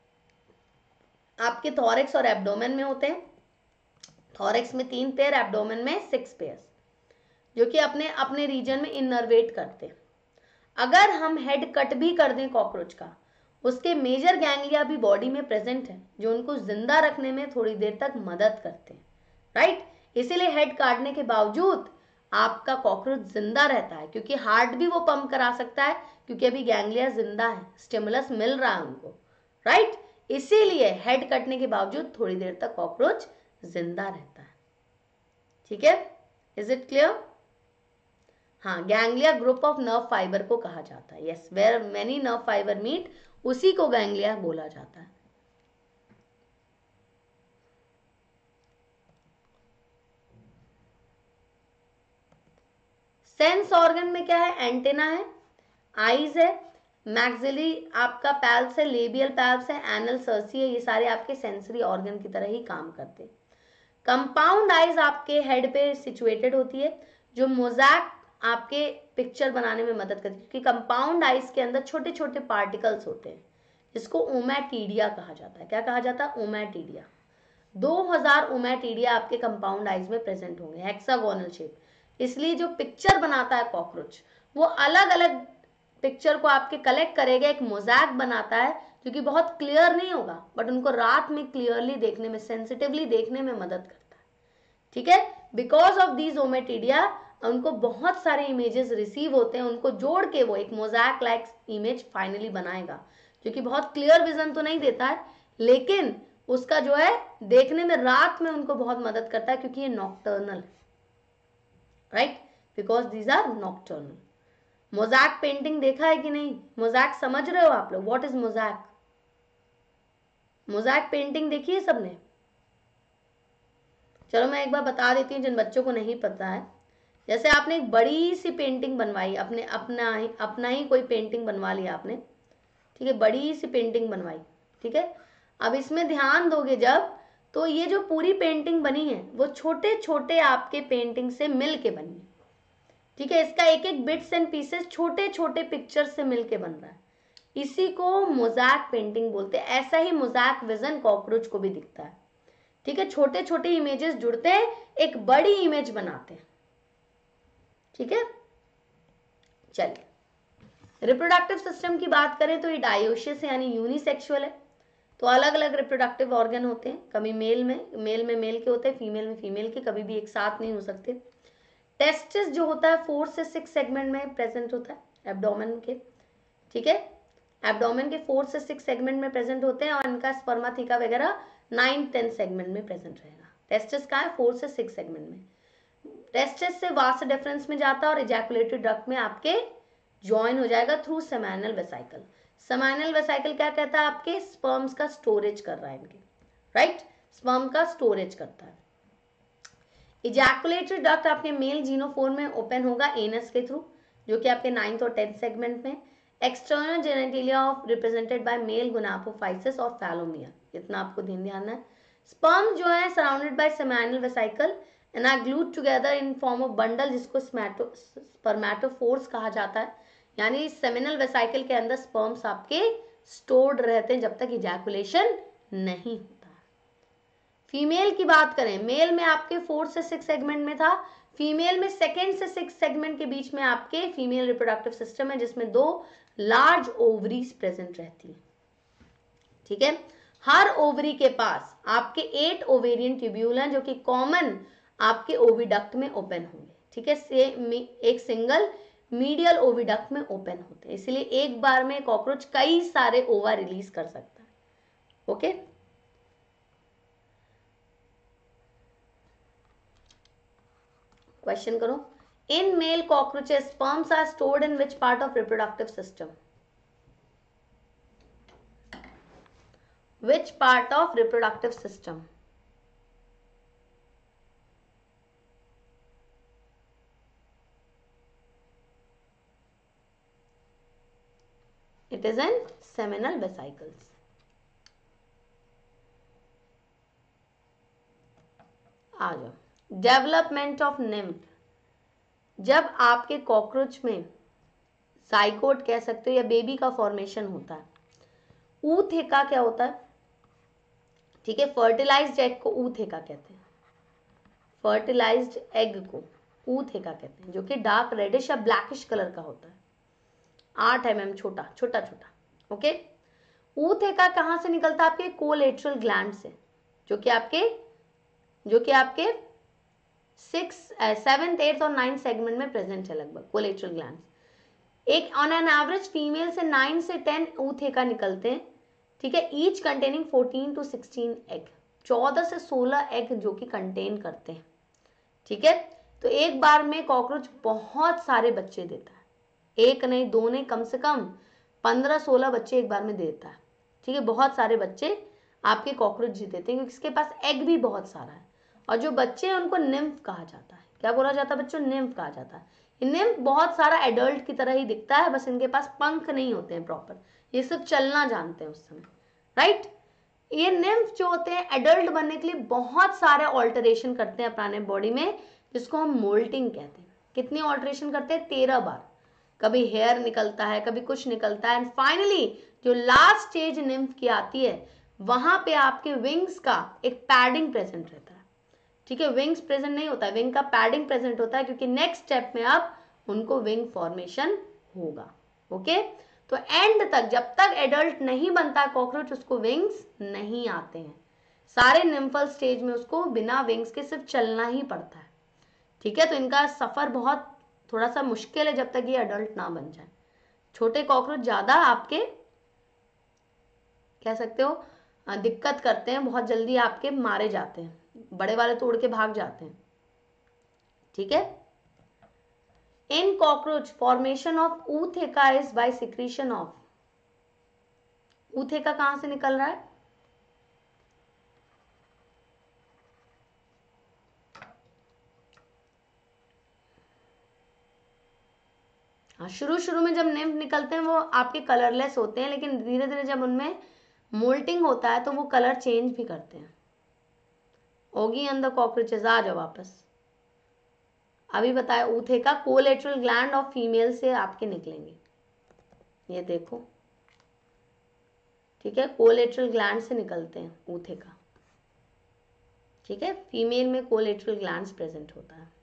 आपके थॉरेक्स और एब्डोमेन में होते हैं। थॉरेक्स में 3 पेयर, एब्डोमेन में 6 पेयर, जो कि अपने अपने रीजन में इनर्वेट करते हैं। अगर हम हेड कट भी कर दें कॉकरोच का, उसके मेजर गैंग्लिया भी बॉडी में प्रेजेंट है जो उनको जिंदा रखने में थोड़ी देर तक मदद करते हैं। राइट, इसीलिए हेड काटने के बावजूद आपका कॉकरोच जिंदा रहता है, क्योंकि हार्ट भी वो पंप करा सकता है, क्योंकि अभी गैंग्लिया जिंदा है, स्टिमुलस मिल रहा है उनको। राइट, इसीलिए हेड कटने के बावजूद थोड़ी देर तक कॉकरोच जिंदा रहता है। ठीक है, इज इट क्लियर? हाँ, ganglia group of nerve fibre को कहा जाता है। Yes, where many nerve fibre meet, उसी को गैंग्लिया बोला जाता है। सेंस ऑर्गन में क्या है? एंटेना है, आईज है, मैक्सिलरी आपका पैल्स है, लेबियल पैल्स है, एनल सर्सी है, ये सारे आपके सेंसरी ऑर्गन की तरह ही काम करते हैं। कंपाउंड आइज आपके हेड पे सिचुएटेड होती है, जो मोज़ैक आपके पिक्चर बनाने में मदद करती है, क्योंकि कंपाउंड आइज के अंदर छोटे छोटे पार्टिकल्स होते हैं, जिसको ओमैटिडिया कहा जाता है। क्या कहा जाता है? ओमैटिडिया। 2000 ओमैटिडिया आपके कंपाउंड आइज में प्रेजेंट होंगे, हेक्सागोनल शेप। इसलिए जो पिक्चर बनाता है कॉकरोच, वो अलग अलग पिक्चर को आपके कलेक्ट करेगा, एक मोज़ैक बनाता है, जो कि बहुत क्लियर नहीं होगा, बट उनको रात में क्लियरली देखने में, सेंसिटिवली देखने में मदद करता है। ठीक है, बिकॉज ऑफ दीज ओमेटिडिया उनको बहुत सारे इमेजेस रिसीव होते हैं, उनको जोड़ के वो एक मोज़ैक लाइक इमेज फाइनली बनाएगा, जो कि बहुत क्लियर विजन तो नहीं देता है, लेकिन उसका जो है देखने में रात में उनको बहुत मदद करता है, क्योंकि ये nocturnal, right, because these are nocturnal. Mosaic painting देखा है कि नहीं? मोज़ैक समझ रहे हो आप लोग? What is mosaic? Mosaic painting देखी है सबने? चलो मैं एक बार बता देती हूँ जिन बच्चों को नहीं पता है जैसे आपने एक बड़ी सी पेंटिंग बनवाई, अपने अपना ही कोई पेंटिंग बनवा लिया आपने, ठीक है, बड़ी सी पेंटिंग बनवाई, ठीक है। अब इसमें ध्यान दोगे जब, तो ये जो पूरी पेंटिंग बनी है वो छोटे छोटे आपके पेंटिंग से मिल के बनी है, ठीक है। इसका एक एक बिट्स एंड पीसेस छोटे छोटे पिक्चर से मिलके बन रहा है, इसी को मोज़ैक पेंटिंग बोलते हैं। ऐसा ही मोज़ैक विजन कॉकरोच को भी दिखता है, ठीक है। छोटे छोटे इमेजेस जुड़ते हैं, एक बड़ी इमेज बनाते हैं, ठीक है। चलिए, रिप्रोडक्टिव सिस्टम की बात करें तो ये डायोशियस यानी यूनिसेक्सुअल है, तो अलग अलग रिप्रोडक्टिव ऑर्गन होते हैं, कभी मेल में मेल के होते हैं, फीमेल में फीमेल के, कभी भी एक साथ नहीं हो सकते। टेस्टिस जो होता है 4 से 6 सेगमेंट में प्रेजेंट होता है एब्डोमेन के, ठीक है। एब्डोमेन के 4 से 6 सेगमेंट में प्रेजेंट होते हैं, और इनका स्पर्माथिका वगैरह 9-10 सेगमेंट में प्रेजेंट रहेगा। टेस्टिस का है 4 से 6 सेगमेंट में। टेस्टिस से वास्ट डिफरेंस में जाता है और इजैकुलेटरी डक्ट में आपके ज्वाइन हो जाएगा through seminal vesicle. Seminal vesicle क्या कहता है, आपके स्पर्म्स का स्टोरेज कर रहा है इनके, राइट, स्पर्म का स्टोरेज करता है। इजैकुलेटरी डक्ट आपके मेल जीनोफोर में ओपन होगा एनस के थ्रू, जो कि आपके 9th और 10th सेगमेंट में। External genitalia of represented by male gonapophysis और फैलोमिया, इतना आपको ध्यान है। स्पर्म जो है surrounded by seminal vesicle and are glued together in form of bundle, जिसको स्पर्मेटोफोर्स कहा जाता है। यानी सेमिनल वेसिकल के अंदर स्पर्म्स आपके स्टोर्ड रहते हैं जब तक इजैकुलेशन नहीं होता। फीमेल की बात करें, मेल में आपके 4 से 6 सेगमेंट में था, फीमेल में 2nd से 6 सेगमेंट के बीच में आपके फीमेल रिप्रोडक्टिव सिस्टम है, जिसमें 2 लार्ज ओवरीज प्रेजेंट रहती है, ठीक है। हर ओवरी के पास आपके 8 ओवेरियन ट्यूब्यूल हैं, जो कि कॉमन आपके ओविडक्ट में ओपन होंगे, ठीक है। एक सिंगल मीडियल ओविडक्ट में ओपन होते हैं, इसलिए एक बार में कॉकरोच कई सारे ओवा रिलीज कर सकता है, ओके। क्वेश्चन करो, in male cockroaches sperms are stored in which part of reproductive system? Which part of reproductive system? It is in seminal vesicles. आ जाओ, डेवलपमेंट ऑफ निम्फ। जब आपके कॉकरोच में जाइगोट कह सकते हो या बेबी का फॉर्मेशन होता है, ऊथेका क्या होता है, ठीक है, फर्टिलाइज्ड एग को ऊथेका कहते हैं, फर्टिलाइज्ड एग को ऊथेका कहते हैं, जो कि डार्क रेडिश या ब्लैकिश कलर का होता है, 8 mm छोटा छोटा छोटा, ओके। ऊथेका कहां से निकलता है, आपके कोलेट्रल ग्लैंड से, जो कि आपके 6th, 7th, 8th और 9th सेगमेंट में प्रेजेंट है लगभग कोलेट्रल ग्लैंड। एक ऑन एन एवरेज फीमेल से 9 से 10 ऊथेका निकलते हैं, ठीक है, ईच कंटेनिंग 14 to 16 एग, 14 से 16 एग जो कि कंटेन करते हैं, ठीक है। तो एक बार में कॉकरोच बहुत सारे बच्चे देता है, एक नहीं, दो नहीं, कम से कम 15-16 बच्चे एक बार में देता है, ठीक है। बहुत सारे बच्चे आपके कॉकरोच जी देते हैं, क्योंकि इसके पास एग भी बहुत सारा है। और जो बच्चे हैं उनको निम्फ कहा जाता है, क्या बोला जाता है बच्चों, निम्फ कहा जाता है। निम्फ बहुत सारा एडल्ट की तरह ही दिखता है, बस इनके पास पंख नहीं होते हैं प्रॉपर, ये सिर्फ चलना जानते हैं उस समय, राइट। ये निम्फ जो होते हैं एडल्ट बनने के लिए बहुत सारे ऑल्टरेशन करते हैं अपने बॉडी में, जिसको हम मोल्टिंग कहते हैं। कितनी ऑल्टरेशन करते हैं, 13 बार। कभी हेयर निकलता है, कभी कुछ निकलता है, एंड फाइनली जो लास्ट स्टेज निम्फ की आती है, वहां पे आपके विंग्स का एक पैडिंग प्रेजेंट रहता है, ठीक है। विंग्स प्रेजेंट नहीं होता है, विंग का पैडिंग प्रेजेंट होता है, क्योंकि नेक्स्ट स्टेप में अब उनको विंग फॉर्मेशन होगा, ओके। तो एंड तक जब तक एडल्ट नहीं बनता कॉकरोच, उसको विंग्स नहीं आते हैं, सारे निम्फल स्टेज में उसको बिना विंग्स के सिर्फ चलना ही पड़ता है, ठीक है। तो इनका सफर बहुत थोड़ा सा मुश्किल है जब तक ये अडल्ट ना बन जाए। छोटे कॉकरोच ज्यादा आपके कह सकते हो दिक्कत करते हैं, बहुत जल्दी आपके मारे जाते हैं, बड़े वाले तो उड़ के भाग जाते हैं, ठीक है। In cockroach formation of ootheca is by secretion of, ootheca कहां से निकल रहा है, हाँ, शुरू शुरू में जब निम्फ निकलते हैं वो आपके कलरलेस होते हैं, लेकिन धीरे धीरे जब उनमें मोल्टिंग होता है तो वो कलर चेंज भी करते हैं। ओगी एंड द कॉकरोचेस, आ जाओ वापस। अभी बताया ऊथे का कोलेटरल ग्लैंड ऑफ फीमेल से आपके निकलेंगे, ये देखो, ठीक है, कोलेटरल ग्लैंड से निकलते हैं ऊथे का, ठीक है, फीमेल में कोलेटरल ग्लैंड्स प्रेजेंट होता है।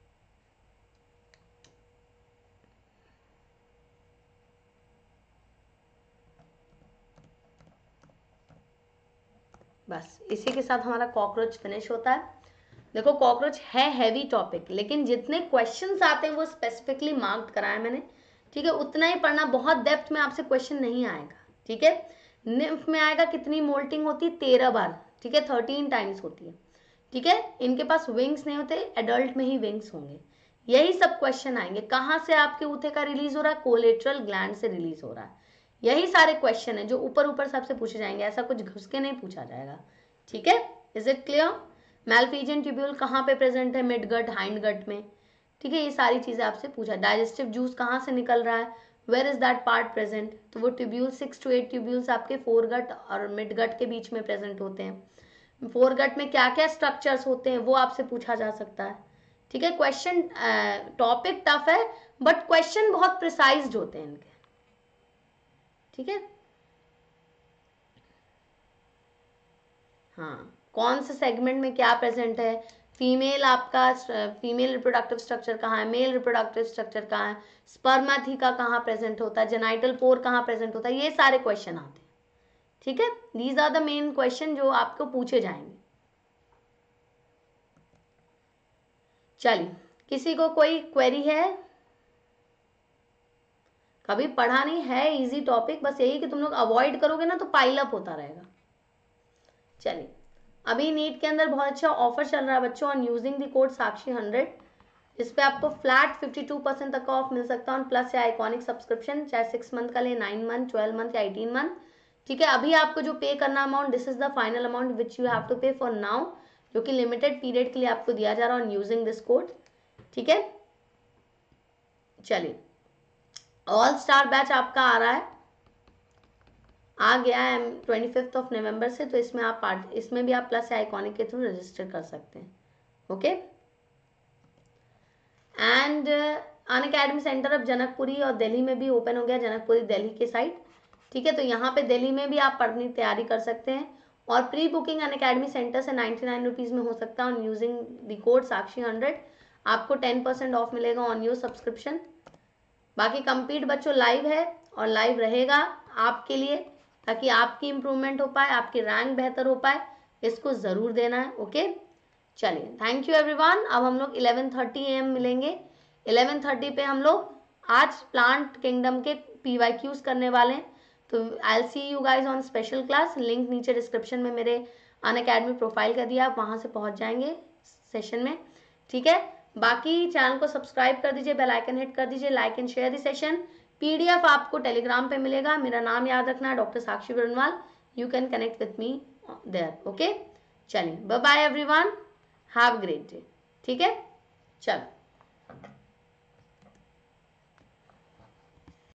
बस इसी के साथ हमारा कॉकरोच फिनिश होता है। देखो कॉकरोच है हैवी टॉपिक, लेकिन जितने क्वेश्चंस आते हैं वो स्पेसिफिकली मार्क्ड कराया मैंने, ठीक है, उतना ही पढ़ना, बहुत डेप्थ में आपसे क्वेश्चन नहीं आएगा, ठीक है। निम्फ में आएगा कितनी मोल्टिंग होती है, 13 बार, ठीक है, 13 टाइम्स होती है, ठीक है। इनके पास विंग्स नहीं होते, एडल्ट में ही विंग्स होंगे। यही सब क्वेश्चन आएंगे, कहाँ से आपके ऊथे का रिलीज हो रहा है, कोलेटरल ग्लैंड से रिलीज हो रहा है। यही सारे क्वेश्चन है जो ऊपर ऊपर सबसे पूछे जाएंगे, ऐसा कुछ घुस के नहीं पूछा जाएगा, ठीक है। Is it clear? Malpighian tubule कहाँ पे प्रेजेंट है, मिड गट, हाइंड गट में, ठीक है, ये सारी चीजें आपसे पूछा। डाइजेस्टिव जूस कहाँ से निकल रहा है, where is that part present, तो वो ट्यूब्यूल 6 to 8 ट्यूब्यूल्स आपके फोरगट और मिड गट के बीच में प्रेजेंट होते हैं। फोरगट में क्या क्या स्ट्रक्चर्स होते हैं वो आपसे पूछा जा सकता है, ठीक है। क्वेश्चन टॉपिक टफ है बट क्वेश्चन बहुत प्रिसाइज्ड होते हैं इनके, ठीक है। हाँ, कौन से सेगमेंट में क्या प्रेजेंट है, फीमेल आपका फीमेल रिप्रोडक्टिव स्ट्रक्चर कहाँ है, मेल रिप्रोडक्टिव स्ट्रक्चर कहाँ है, स्पर्माथिका कहाँ प्रेजेंट होता है, जेनाइटल पोर कहाँ प्रेजेंट होता है, ये सारे क्वेश्चन आते हैं, ठीक है। These are the main question जो आपको पूछे जाएंगे। चलिए, किसी को कोई क्वेरी है? कभी पढ़ा नहीं है, इजी टॉपिक, बस यही कि तुम लोग अवॉइड करोगे ना तो पाइल अप होता रहेगा। चलिए, अभी नीट के अंदर बहुत अच्छा ऑफर चल रहा है बच्चों, on using the code Sakshi 100, इस पे आपको फ्लैट 52% तक का ऑफ मिल सकता है ऑन प्लस या आइकॉनिक सब्सक्रिप्शन, चाहे 6 मंथ का ले, 9 मंथ, 12 मंथ या 18 मंथ, ठीक है। अभी आपको जो पे करना amount, this is the final amount which you have to pay for now, जो कि लिमिटेड पीरियड के लिए आपको दिया जा रहा है ऑन यूजिंग दिस कोड, ठीक है। चलिए, ऑल स्टार बैच आपका आ रहा है, आ गया है 25 नवंबर से, तो इसमें आप इसमें भी आप प्लस आइकॉनिक के थ्रू रजिस्टर कर सकते हैं, ओके। एंड अनअकैडमी सेंटर अब जनकपुरी और दिल्ली में भी ओपन हो गया, जनकपुरी दिल्ली के साइड, ठीक है। तो यहाँ पे दिल्ली में भी आप पढ़ने की तैयारी कर सकते हैं, और प्री बुकिंग अनअकैडमी सेंटर से 99 रुपीज़ में हो सकता है on using the code Sakshi 100, आपको 10% ऑफ मिलेगा ऑन योर सब्सक्रिप्शन। बाकी कंप्लीट बच्चों लाइव है और लाइव रहेगा आपके लिए, ताकि आपकी इंप्रूवमेंट हो पाए, आपकी रैंक बेहतर हो पाए, इसको ज़रूर देना है, ओके। चलिए, थैंक यू एवरीवन। अब हम लोग 11:30 AM मिलेंगे, 11:30 पे हम लोग आज प्लांट किंगडम के PYQs करने वाले हैं, तो I see you guys on special class. Link नीचे डिस्क्रिप्शन में मेरे अनअकैडमी प्रोफाइल का दिया, आप वहाँ से पहुँच जाएंगे सेशन में, ठीक है। बाकी चैनल को सब्सक्राइब कर दीजिए, बेल आइकन हिट कर दीजिए, like and share the session. PDF आपको टेलीग्राम पे मिलेगा, मेरा नाम याद रखना है, doctor Sakshi Barnwal, you can connect with me there, okay. चलिए, bye bye everyone, have a great day, ठीक है, चलो।